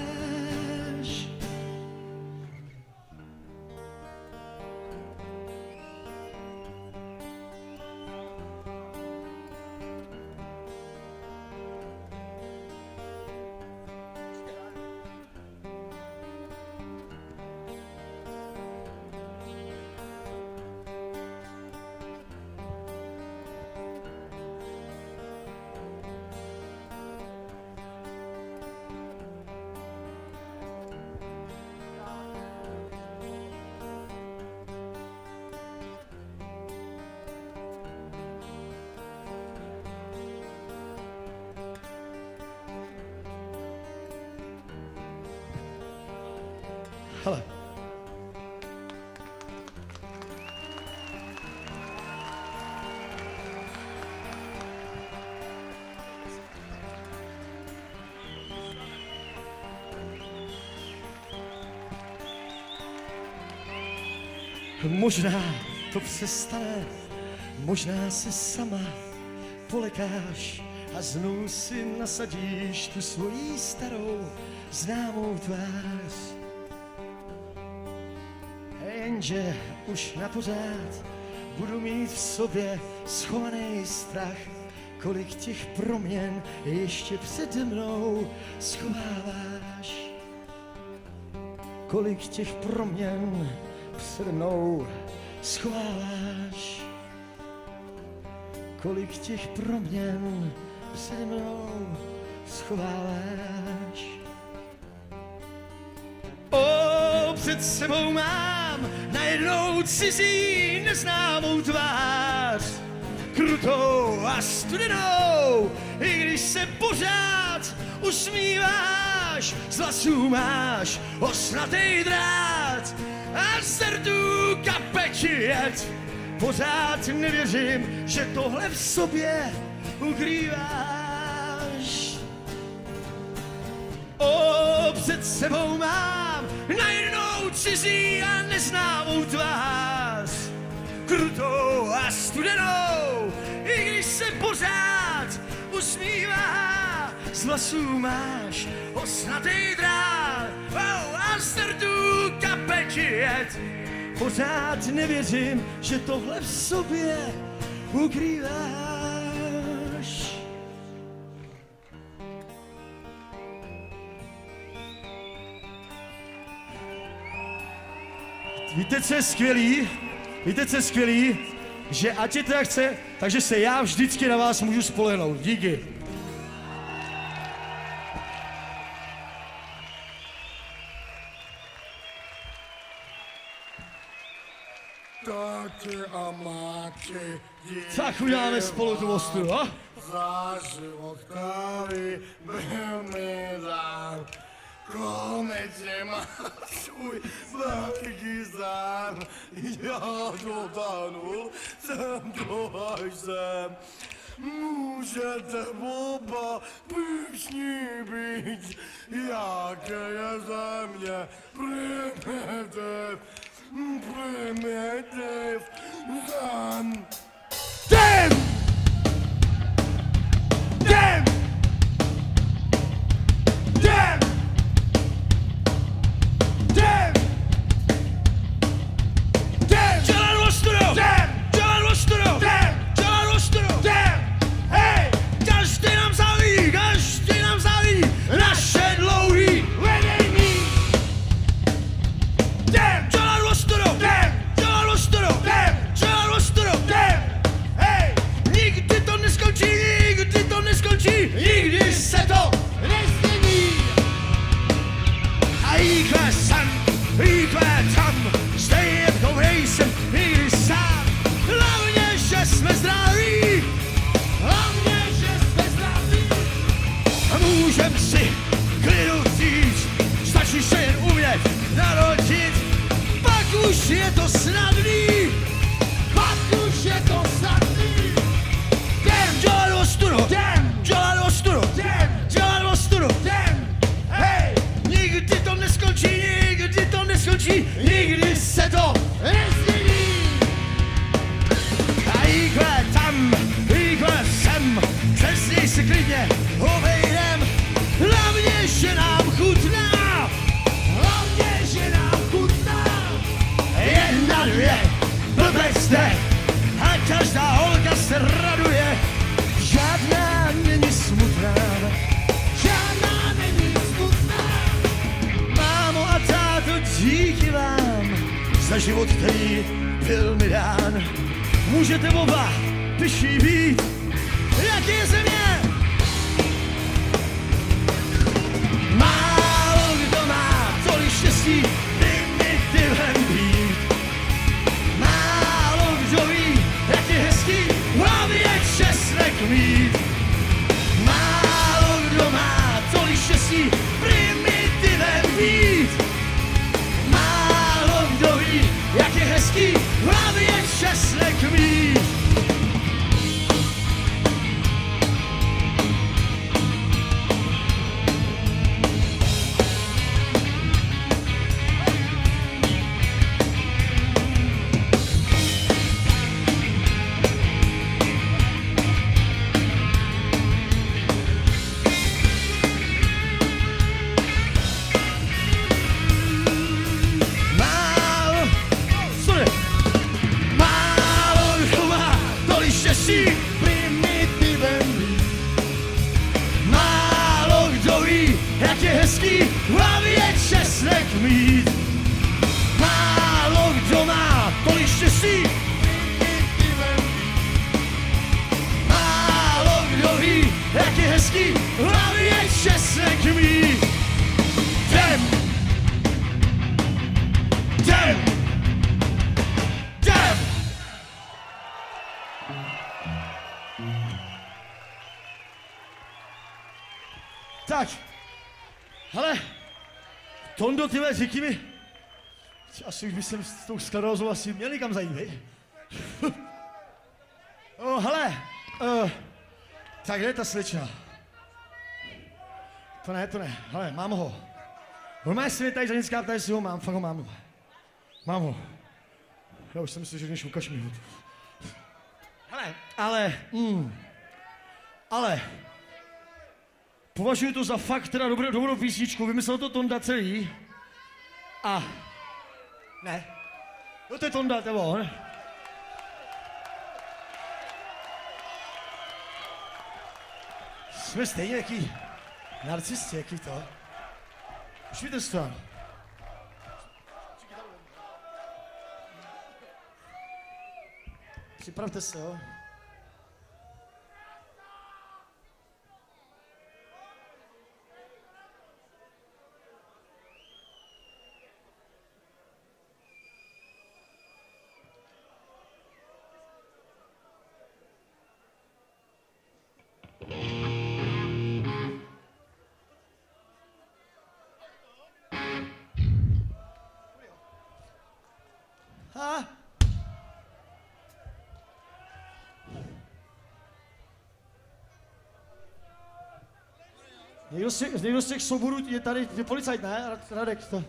Hele. Možná to přestane, možná se sama polekáš a znovu si nasadíš tu svoji starou známou tvář. Jenže už na pořád budu mít v sobě schovaný strach, kolik těch proměn ještě přede mnou schováváš. Kolik těch proměn přede mnou schováváš. Kolik těch proměn přede mnou schováváš. O, před sebou mám najednou cizí neznámou tvář, krutou a studenou, i když se pořád usmíváš, z vlasů máš osnatej drát a z rtů kapečiet. Pořád nevěřím, že tohle v sobě ukrýváš. O, před sebou mám najednou cizí a neznámou tvář, krutou a studenou, i když se pořád usmívá, z vlasů máš osnatej drát a z rtů kapečiet. Pořád nevěřím, že tohle v sobě ukrýváš. Víte, co je skvělý? Víte, co je skvělý? Že ať je teda chce, takže se já vždycky na vás můžu spolehnout. Díky. Táti a máti, Tak uděláme spolu tu ostu, jo? za život kávy byl mi dán. Konečně má svůj velký zán. Já dotáhnul jsem to až sem. Můžete oba pyšní být, jaké je země primitiv, primitiv zem. Dem! Dem! Dem! Dem! Dem! Dělal ostro! Dem! Dělal ostro! Dem! Dělal ostro! Dem! Hej! Každý nám záví, každý nám záví naše dlouhý vedení! Dem! Dělal ostro! Dem! Dělal ostro! Dem! Dělal ostro! klidně obejdem, hlavně, že nám chutná, hlavně, že nám chutná. Jedna, dvě, blbec jde, a každá holka se raduje, žádná není smutná, žádná není smutná. Mámo a táto, díky vám za život, který byl mi dán. Můžete oba pyšní být, jak je země. Málo kdo má tolik štěstí primitivem být. Málo kdo ví, jak je hezký v hlavě česnek mít. Málo kdo má tolik štěstí primitivem být. Málo kdo ví, jak je hezký v hlavě česnek mít. Primitivem být. Málo kdo ví, jak je hezký v hlavě česnek mít. Málo kdo má tolik štěstí primitivem být. Málo kdo ví, jak je hezký v hlavě česnek mít. Jdem! Jdem! Jdem! Tak, hele, Tondo, tyhle, řekni mi, asi už bych jsem s tou sklerózou asi měl někam zajít, hej? No, hele, uh, tak kde je ta slečna? To ne, to ne, hele, mám ho. Normálně si mě tady ženská ptá, jestli ho mám, fakt ho mám. Mám ho. Já už jsem myslel, že než ukaž mi ho. Hele, ale, mm, ale, považuji to za fakt teda dobrou, dobrou písničku, vymyslel to Tonda celý. A... Ne. No to je Tonda, to je on. Jsme stejně jaký narcisti, jaký to. Už víte stran. Připravte se, jo. Ha? Někdo z těch, někdo z těch souborů je tady, je policajt, ne? Radek, to.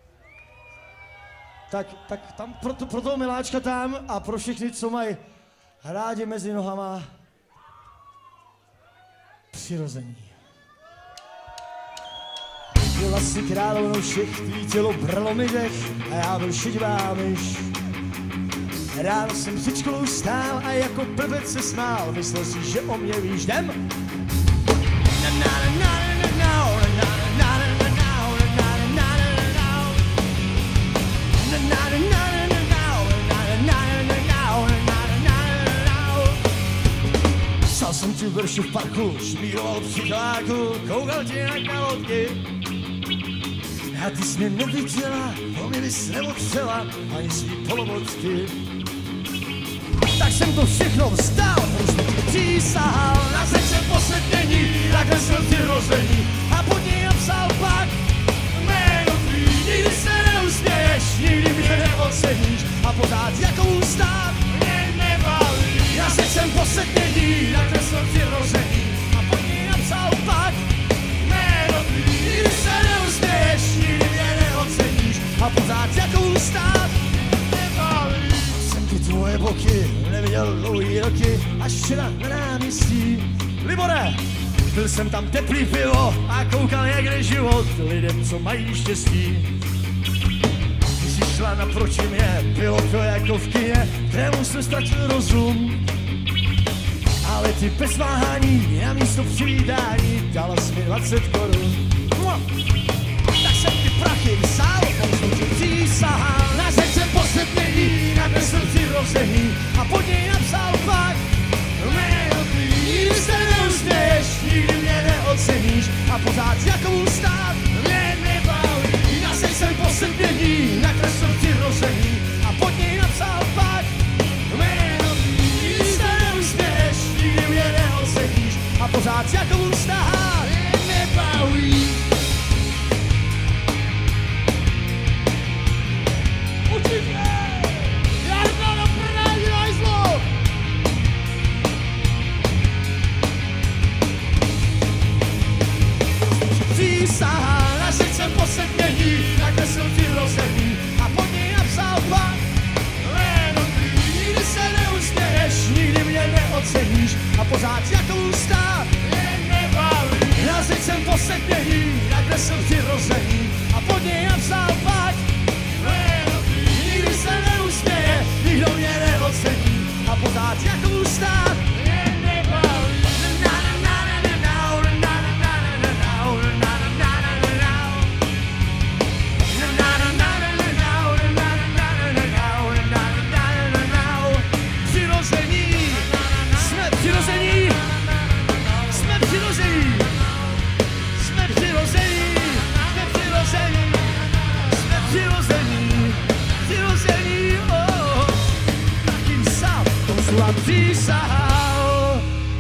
Tak, tak tam pro, to, pro toho miláčka tam a pro všechny, co mají rádi mezi nohama přirození. Byla si královnou všech, tvý tělo bralo mi dech a já byl šedivá myš. Ráno jsem před školou stál a jako blbec se smál, myslel si, že o mě víš, jdem? Psal jsem ti verši v parku, šmíroval psychiáku, koukal ti na kalotky. A ty jsi mě neviděla, po mě bys neotřela, ani svý polomotky. Tak jsem to všechno vzdal, už mi ti přísahal, na zeď poslední, nakreslil ti rození a pod ní napsal pak jméno tvý. Nikdy se neusměješ, nikdy mě neoceníš a pořád jakou stát mě nebaví. Na zeď jsem poslední, nakreslil ti rození a pod ní napsal pak jméno tvý. Nikdy se neusměješ, nikdy mě neoceníš a pořád jakou stát nebaví. Jsem ty tvoje boky neviděl dlouhý roky, až včera na náměstí. Libore, Byl jsem tam teplý pivo a koukal, jak jde život lidem, co mají štěstí. Ty jsi šla naproti mě, bylo to jako v kině, kterému jsem ztratil rozum. Ale ty bez váhání na místo přivítání dala jsi mi dvacet korun. Tak jsem ty prachy vysál, on ti přísahal. Na zeď jsem poslední, nakreslil přirození a pod něj napsal pak jméno tvý. Nikdy se neusměješ, nikdy mě neoceníš a pořád jakou stát mě nebaví. Na zeď jsem poslední, nakreslil přirození a pod něj napsal pak jméno tvý. Nikdy se neusměješ, nikdy mě neoceníš a pořád jakou stát mě nebaví. Přísahal, na zeď jsem poslední, nakreslil přirození a pod něj napsal pak jméno tvý. Nikdy se neusměješ, nikdy mě neoceníš a pořád jakou stát mě nebaví. Na zeď jsem poslední, nakreslil přirození a pod něj napsal pak jméno tvý. Nikdy se neusměje, nikdo mě neocení a pořád jakou stát mě nebaví. Přísahal.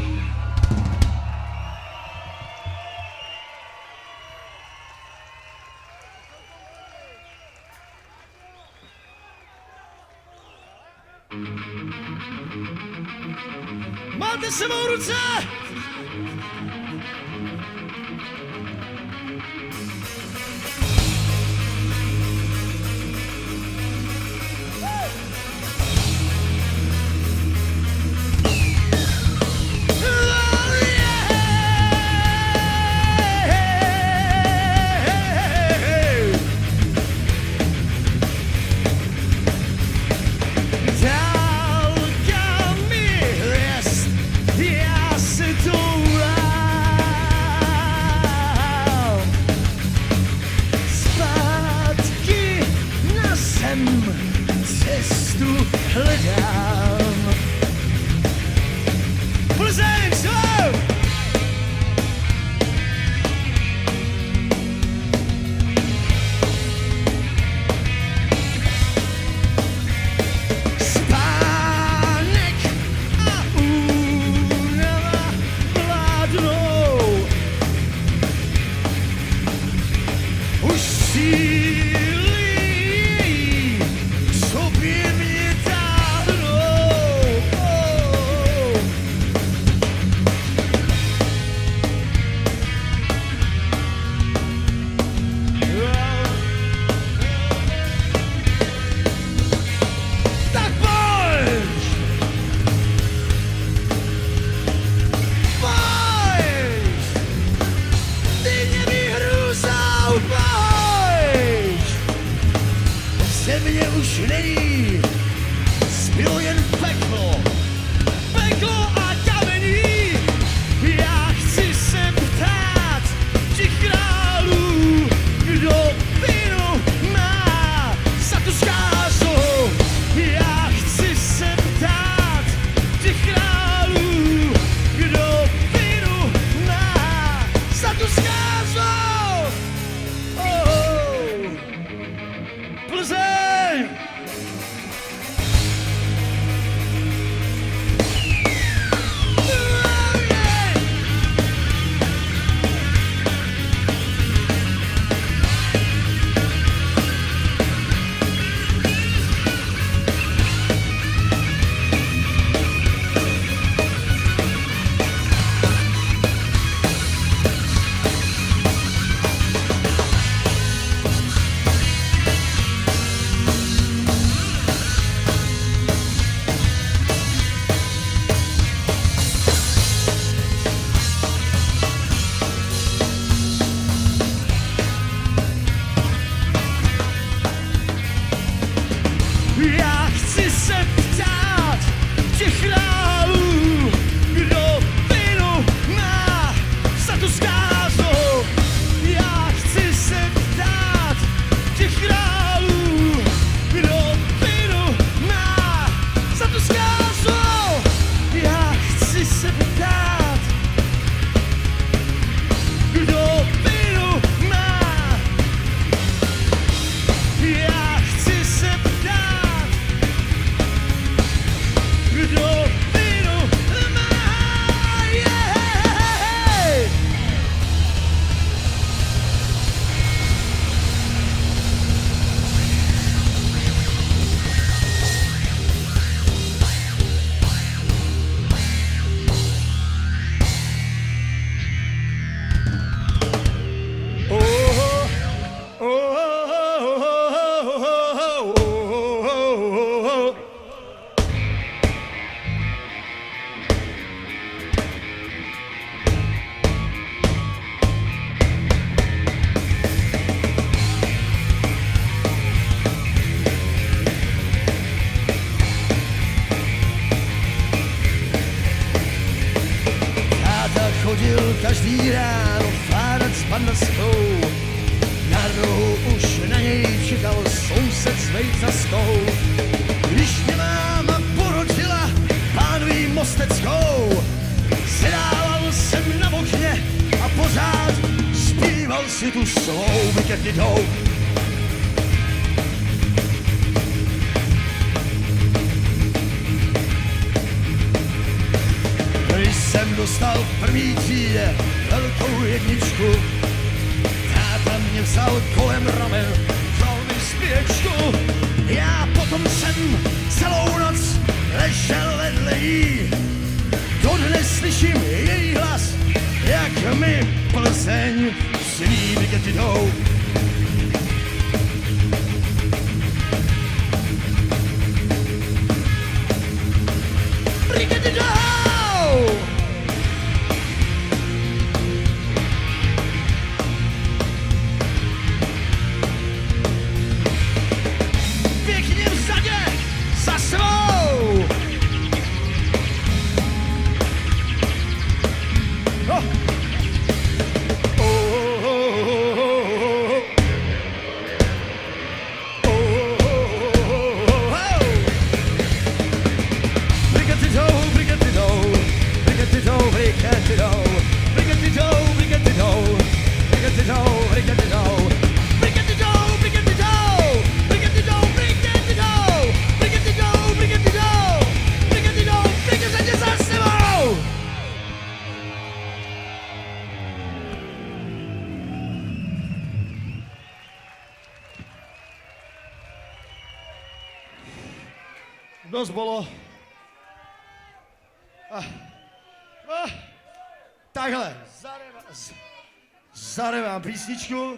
Máte sebou ruce! Cestu hledám. Plzeň, šou! Spánek a únava vládnou. Už síly sobě mě táhnou. Tak pojď! Pojď! Ty mě vyhrůzal, pojď! Země už není, zbylo jen peklo, peklo a kamení. chodil každý ráno fárat s pandaskou. Na rohu už na něj čekal soused s vejcaskou. Když mě máma porodila pánví Mosteckou, sedával jsem na okně a pořád zpíval si tu svou vyketitou. Když jsem dostal v první třídě velkou jedničku, táta mě vzal kolem ramen, vzal mi zpěčku. Já potom jsem celou noc ležel vedle jí. Dodnes slyším její hlas, jak mi Plzeň sní vyketitou. Vyketitou! Pěkně vzadě, za svou! Oh. Oh, oh, oh, oh. Oh, oh, oh, oh. Brigaditou, brigaditou, brigaditou, brigaditou, brigaditou, brigaditou, brigaditou, brigaditou, brigaditou, brigaditou, brigaditou, brigaditou, brigaditou, brigaditou, brigaditou, brigaditou, za sebou! Dost bylo. Ah. Ah. Takhle, zadevám, zadevám písničku.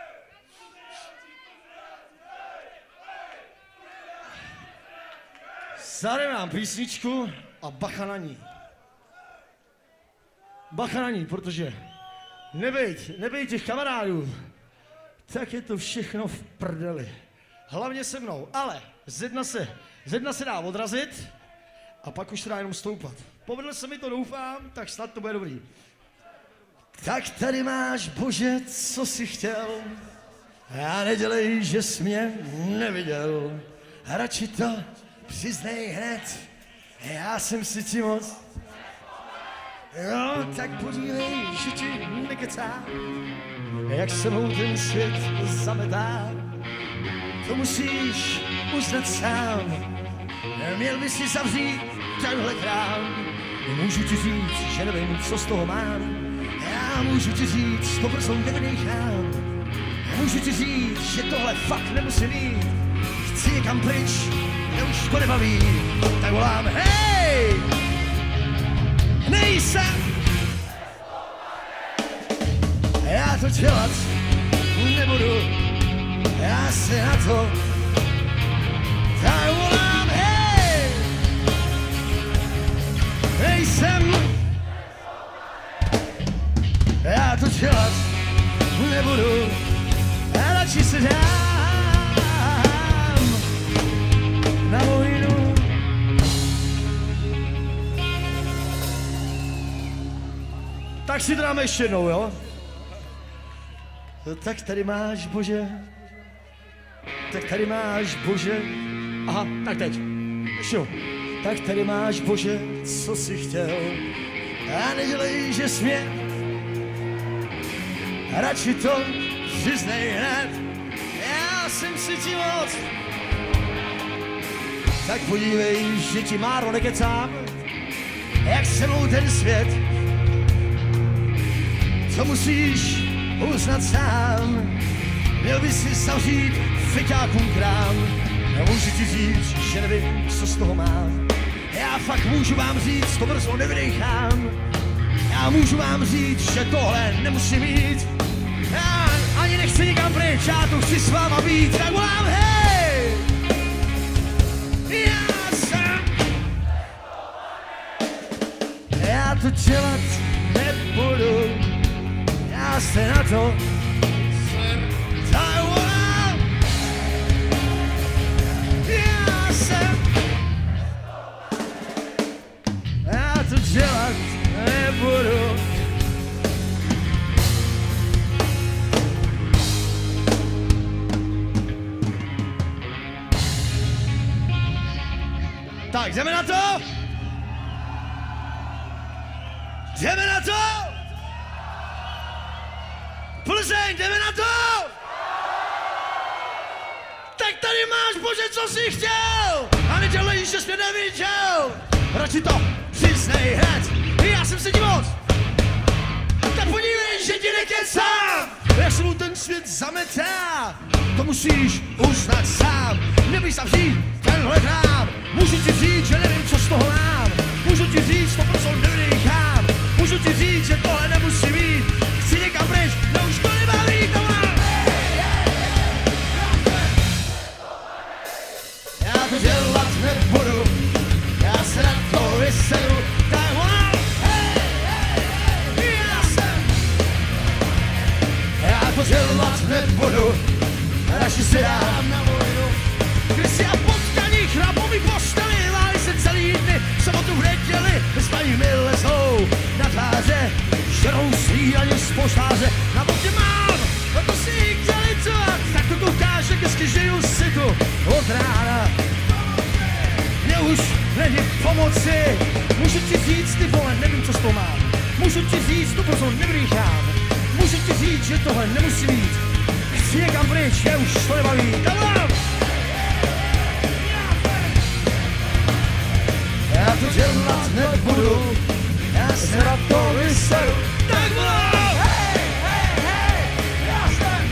Zadevám písničku a bacha na ní. Bacha na ní, protože nebejt, nebejt těch kamarádů, tak je to všechno v prdeli. Hlavně se mnou, ale ze dna se, ze dna se dá odrazit a pak už se dá jenom stoupat. Povedlo se mi to, doufám, tak snad to bude dobrý. Tak tady máš, Bože, co jsi chtěl. Já nedělej, že jsi mě neviděl. Radši to přiznej hned, já jsem si ti moc. No, tak podívej, že ti nekecám, jak se mnou ten svět zametá. To musíš uznat sám, měl by si zavřít tenhle krám. Můžu ti říct, že nevím, co z toho mám. Já můžu ti říct, to brzo nevynechám. Můžu ti říct, že tohle fakt nemusí mít. Chci někam pryč, mě už to nebaví. Tak volám, hej! Nejsem! Já to dělat nebudu. Já se na to tak volám, hej! Nejsem! Já to dělat nebudu, já radši se dám na vojnu. Tak si to dáme ještě jednou, jo? Tak tady máš, Bože. Tak tady máš, Bože. Aha, tak teď. Ještě jo. Tak tady máš, Bože, co jsi chtěl. A nedělej, že jsi mě. Radši to přiznej hned. Já jsem si ti moc. Tak podívej, že ti máro nekecám. Jak se mnou ten svět. To musíš uznat sám. Měl by si zavřít feťákům krám. Nemůžu ti říct, že nevím, co z toho mám. Já fakt můžu vám říct, to brzo nevydechám. Já můžu vám říct, že tohle nemusím mít. Já ani nechci nikam pryč, já tu chci s váma být. Tak volám, hej! Já jsem... Já to dělat nebudu. Já se na to... Tak volám! Já jsem... Já to dělat nebudu. Tak, jdeme na to? Jdeme na to? Plzeň, jdeme na to? Tak tady máš, bože, co jsi chtěl! A nedělej, že jsi mě neviděl! Radši to přiznej hned, já jsem se ti moc! Tak podívej, že ti nekecám! Jak se mu ten svět zametá, to musíš uznat sám. Nebýš tam vzít tenhle hrám, můžu ti říct, že nevím, co z toho mám. Můžu ti říct, to prostě nevynechám. Můžu ti říct, že tohle nemusí být. Chci někam pryč, no už to nebaví, to mám. Já to dělat nebudu, já se na to vysedu, tak mám. Já jsem. Já to dělat nebudu, radši si dám na vojnu. Když si a potkaní chrapomí posteli, váli se celý dny, v sobotu v neděli, s paní mi lezou na tváře, žerou snídaně z poštáře. Na boky mám, no to si chtěl litovat, tak to koukáš, jak hezky žiju si tu od rána. Mně už není pomoci, můžu ti říct, ty vole, nevím, co s toho mám. Můžu ti říct, to prostě nevydýchám. Můžu ti říct, že tohle nemusí být. Chci někam pryč, je už to nebaví. Tam já to dělat nebudu, já se na to vysedu. Tak volám! Hej, hej, hej, já jsem.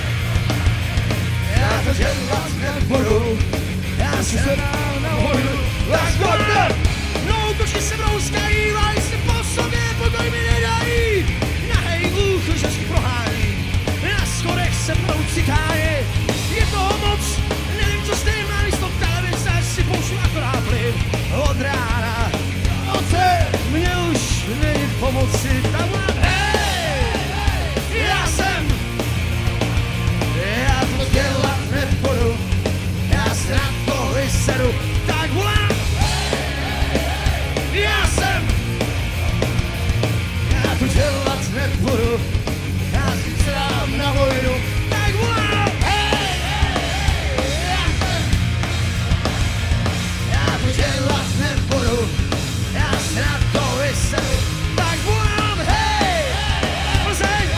Já to dělat nebudu, já se dám na vojnu. Tak volám! No, kočky se brouskají, vájí se po sobě, pokoj mi nedají. Nahej ucho, že si prohání, na schodech se mnou cikájí. Je toho moc, nevím, co s tím má, když to televize si pouštěl akorát plyn od rána. Oce, mě už není pomoci, tam mám, hej, já jsem. Já to dělat nebudu, já se na to vysedu, tak volám. Já jsem. Já to dělat nebudu, já si se dám na vojnu, tak volám. Dělat nebudu, já se na to vysedu, tak volám, hej, Plzeň!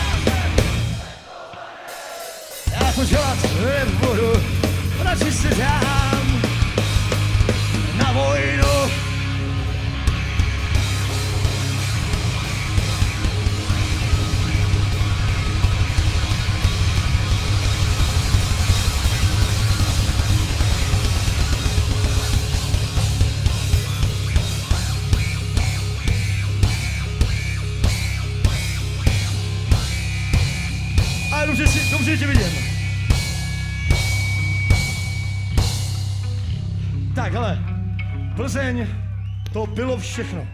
Já to dělat nebudu, radši se dám na vojnu. Dobře, si, dobře tě vidím. Tak, hele, Plzeň, to bylo všechno.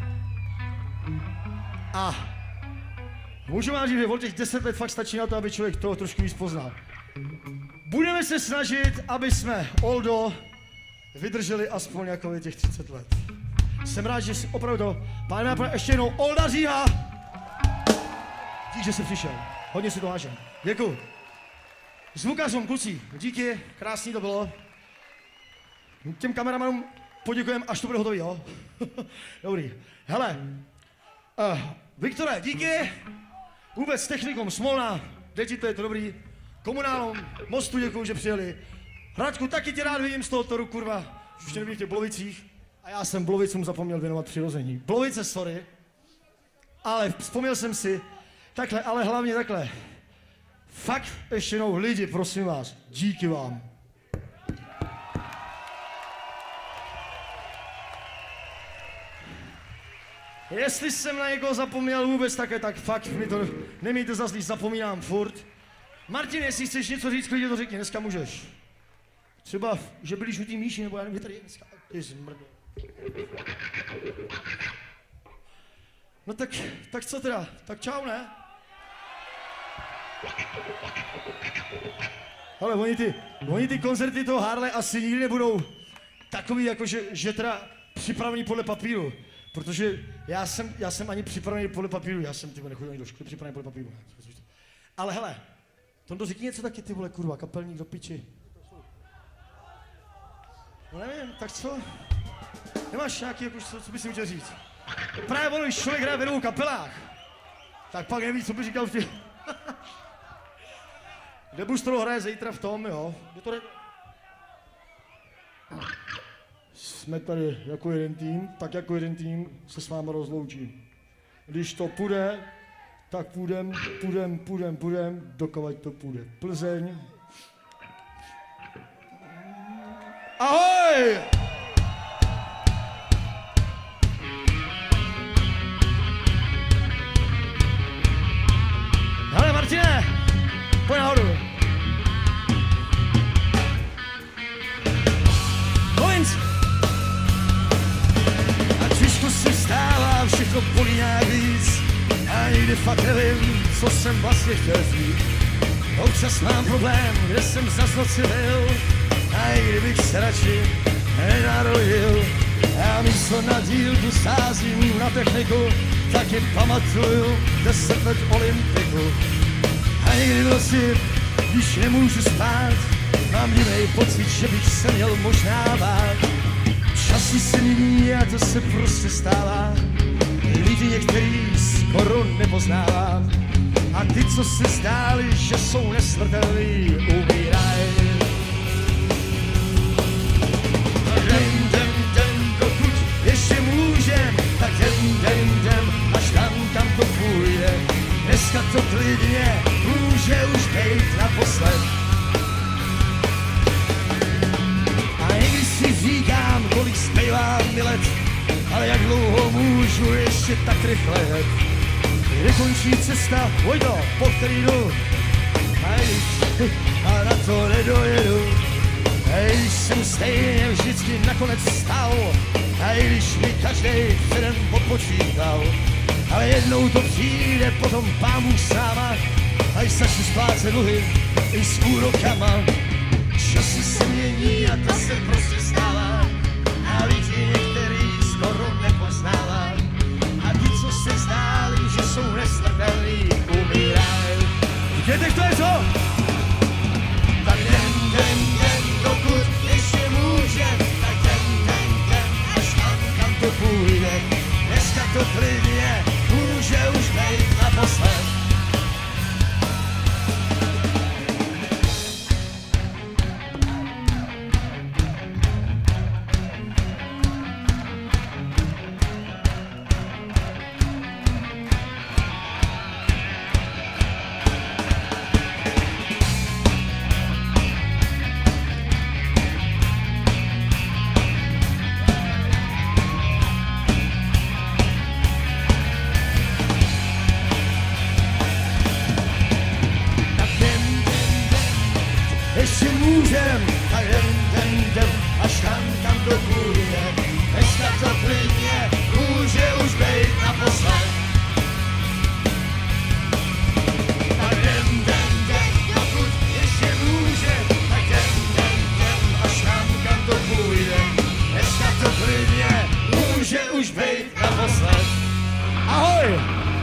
A můžu vám říct, že od těch deset let fakt stačí na to, aby člověk toho trošku víc poznal. Budeme se snažit, aby jsme Oldo vydrželi aspoň jako těch třicet let. Jsem rád, že si opravdu to, pane, pane, ještě jednou Olda Říha. Dík, že jsi přišel. Hodně si to vážím. Děkuju. Zvukařům, kluci, díky, krásný to bylo. Těm kameramanům poděkujeme, až to bude hotový, jo? Dobrý. Hele, uh, Viktore, díky. Vůbec technikom Smolna, děti, to je to dobrý. Komunálům, Mostu děkuju, že přijeli. Hradku, taky tě rád vidím z toho toru, kurva. Už tě nevidím v těch Blovicích. A já jsem Blovicům zapomněl věnovat přirození. Blovice, sorry. Ale vzpomněl jsem si, takhle, ale hlavně takhle. Fakt ještě jednou lidi, prosím vás, díky vám. Jestli jsem na někoho zapomněl vůbec také, tak fakt mi to nemějte za zlý, zapomínám furt. Martin, jestli chceš něco říct, klidně to řekni, dneska můžeš. Třeba, že byli žlutý míši, nebo já nevím, tady dneska, ty zmrdo. No tak, tak co teda, tak čau, ne? Ale oni ty, oni ty koncerty toho Harley asi nikdy nebudou takový, jako že, že teda připravený podle papíru. Protože já jsem, já jsem ani připravený podle papíru, já jsem tyhle nechodil ani do školy, připravený podle papíru. Ale hele, Tondo, řekni něco taky, ty vole, kurva, kapelník do piči. No nevím, tak co? Nemáš nějaký, jako, co, co bys si chtěl říct? Právě ono, když člověk hraje v dvou kapelách, tak pak neví, co by říkal v těch... Debustro hraje zítra v tom, jo. Je to... Jsme tady jako jeden tým, tak jako jeden tým se s váma rozloučím. Když to půjde, tak půjdem, půjdem, půjdem, půjdem, dokovat to půjde. Plzeň. Ahoj! Hele Martine, pojď nahoru. Kolinc! A těžko se stává, všechno bolí nějak víc. Já nikdy fakt nevím, co jsem vlastně chtěl říct. Občas mám problém, kde jsem zas noci byl. A i kdybych se radši nenarodil. Já místo na dílku sázím na techniku, taky pamatuju deset let olympiku. A někdy v noci, když nemůžu spát, mám divnej pocit, že bych se měl možná bát. Časy se mění a to se prostě stává. Lidi některý skoro nepoznávám. A ty, co se zdáli, že jsou nesmrtelní, umíraj. Den, den, den, dokud ještě můžem, tak den, den, den, až tam, kam to půjde. Dneska to klidně může už být naposled. A někdy si říkám, kolik zbývá mi let, ale jak dlouho můžu ještě tak rychle jet. Kde končí cesta, Vojto, po který jdu, a když a na to nedojedu. A když jsem stejně vždycky nakonec stál, a i když mi každý předem odpočítal, ale jednou to přijde, potom Pán Bůh sáma, a když začnu splácet dluhy i s úrokama. Časy se mění a to se prostě stává, a lidi některý skoro nepoznává. A ti, co se zdáli, že jsou nesmrtelní, umírají. Víte, kdo je to? Tak den, den, den, dokud ještě můžem, tak den, den, den, až tam, kam to půjde. Dneska to klidně může už být naposled. Ještě můžem, tak den, den, den, až tam, kam to půjde. Dneska to klidně může už být naposled. Tak den, den, den, dokud ještě můžem, tak den, den, den, až tam, kam to půjde. Dneska to klidně může už být naposled. Ahoj!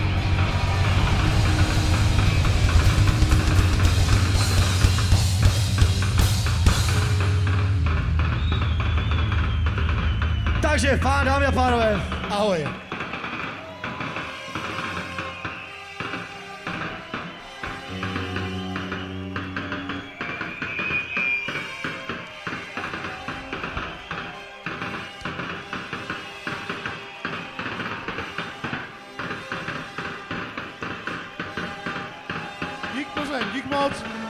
Takže, pán, dámy a pánové, ahoj. Dík Plzeň, dík moc.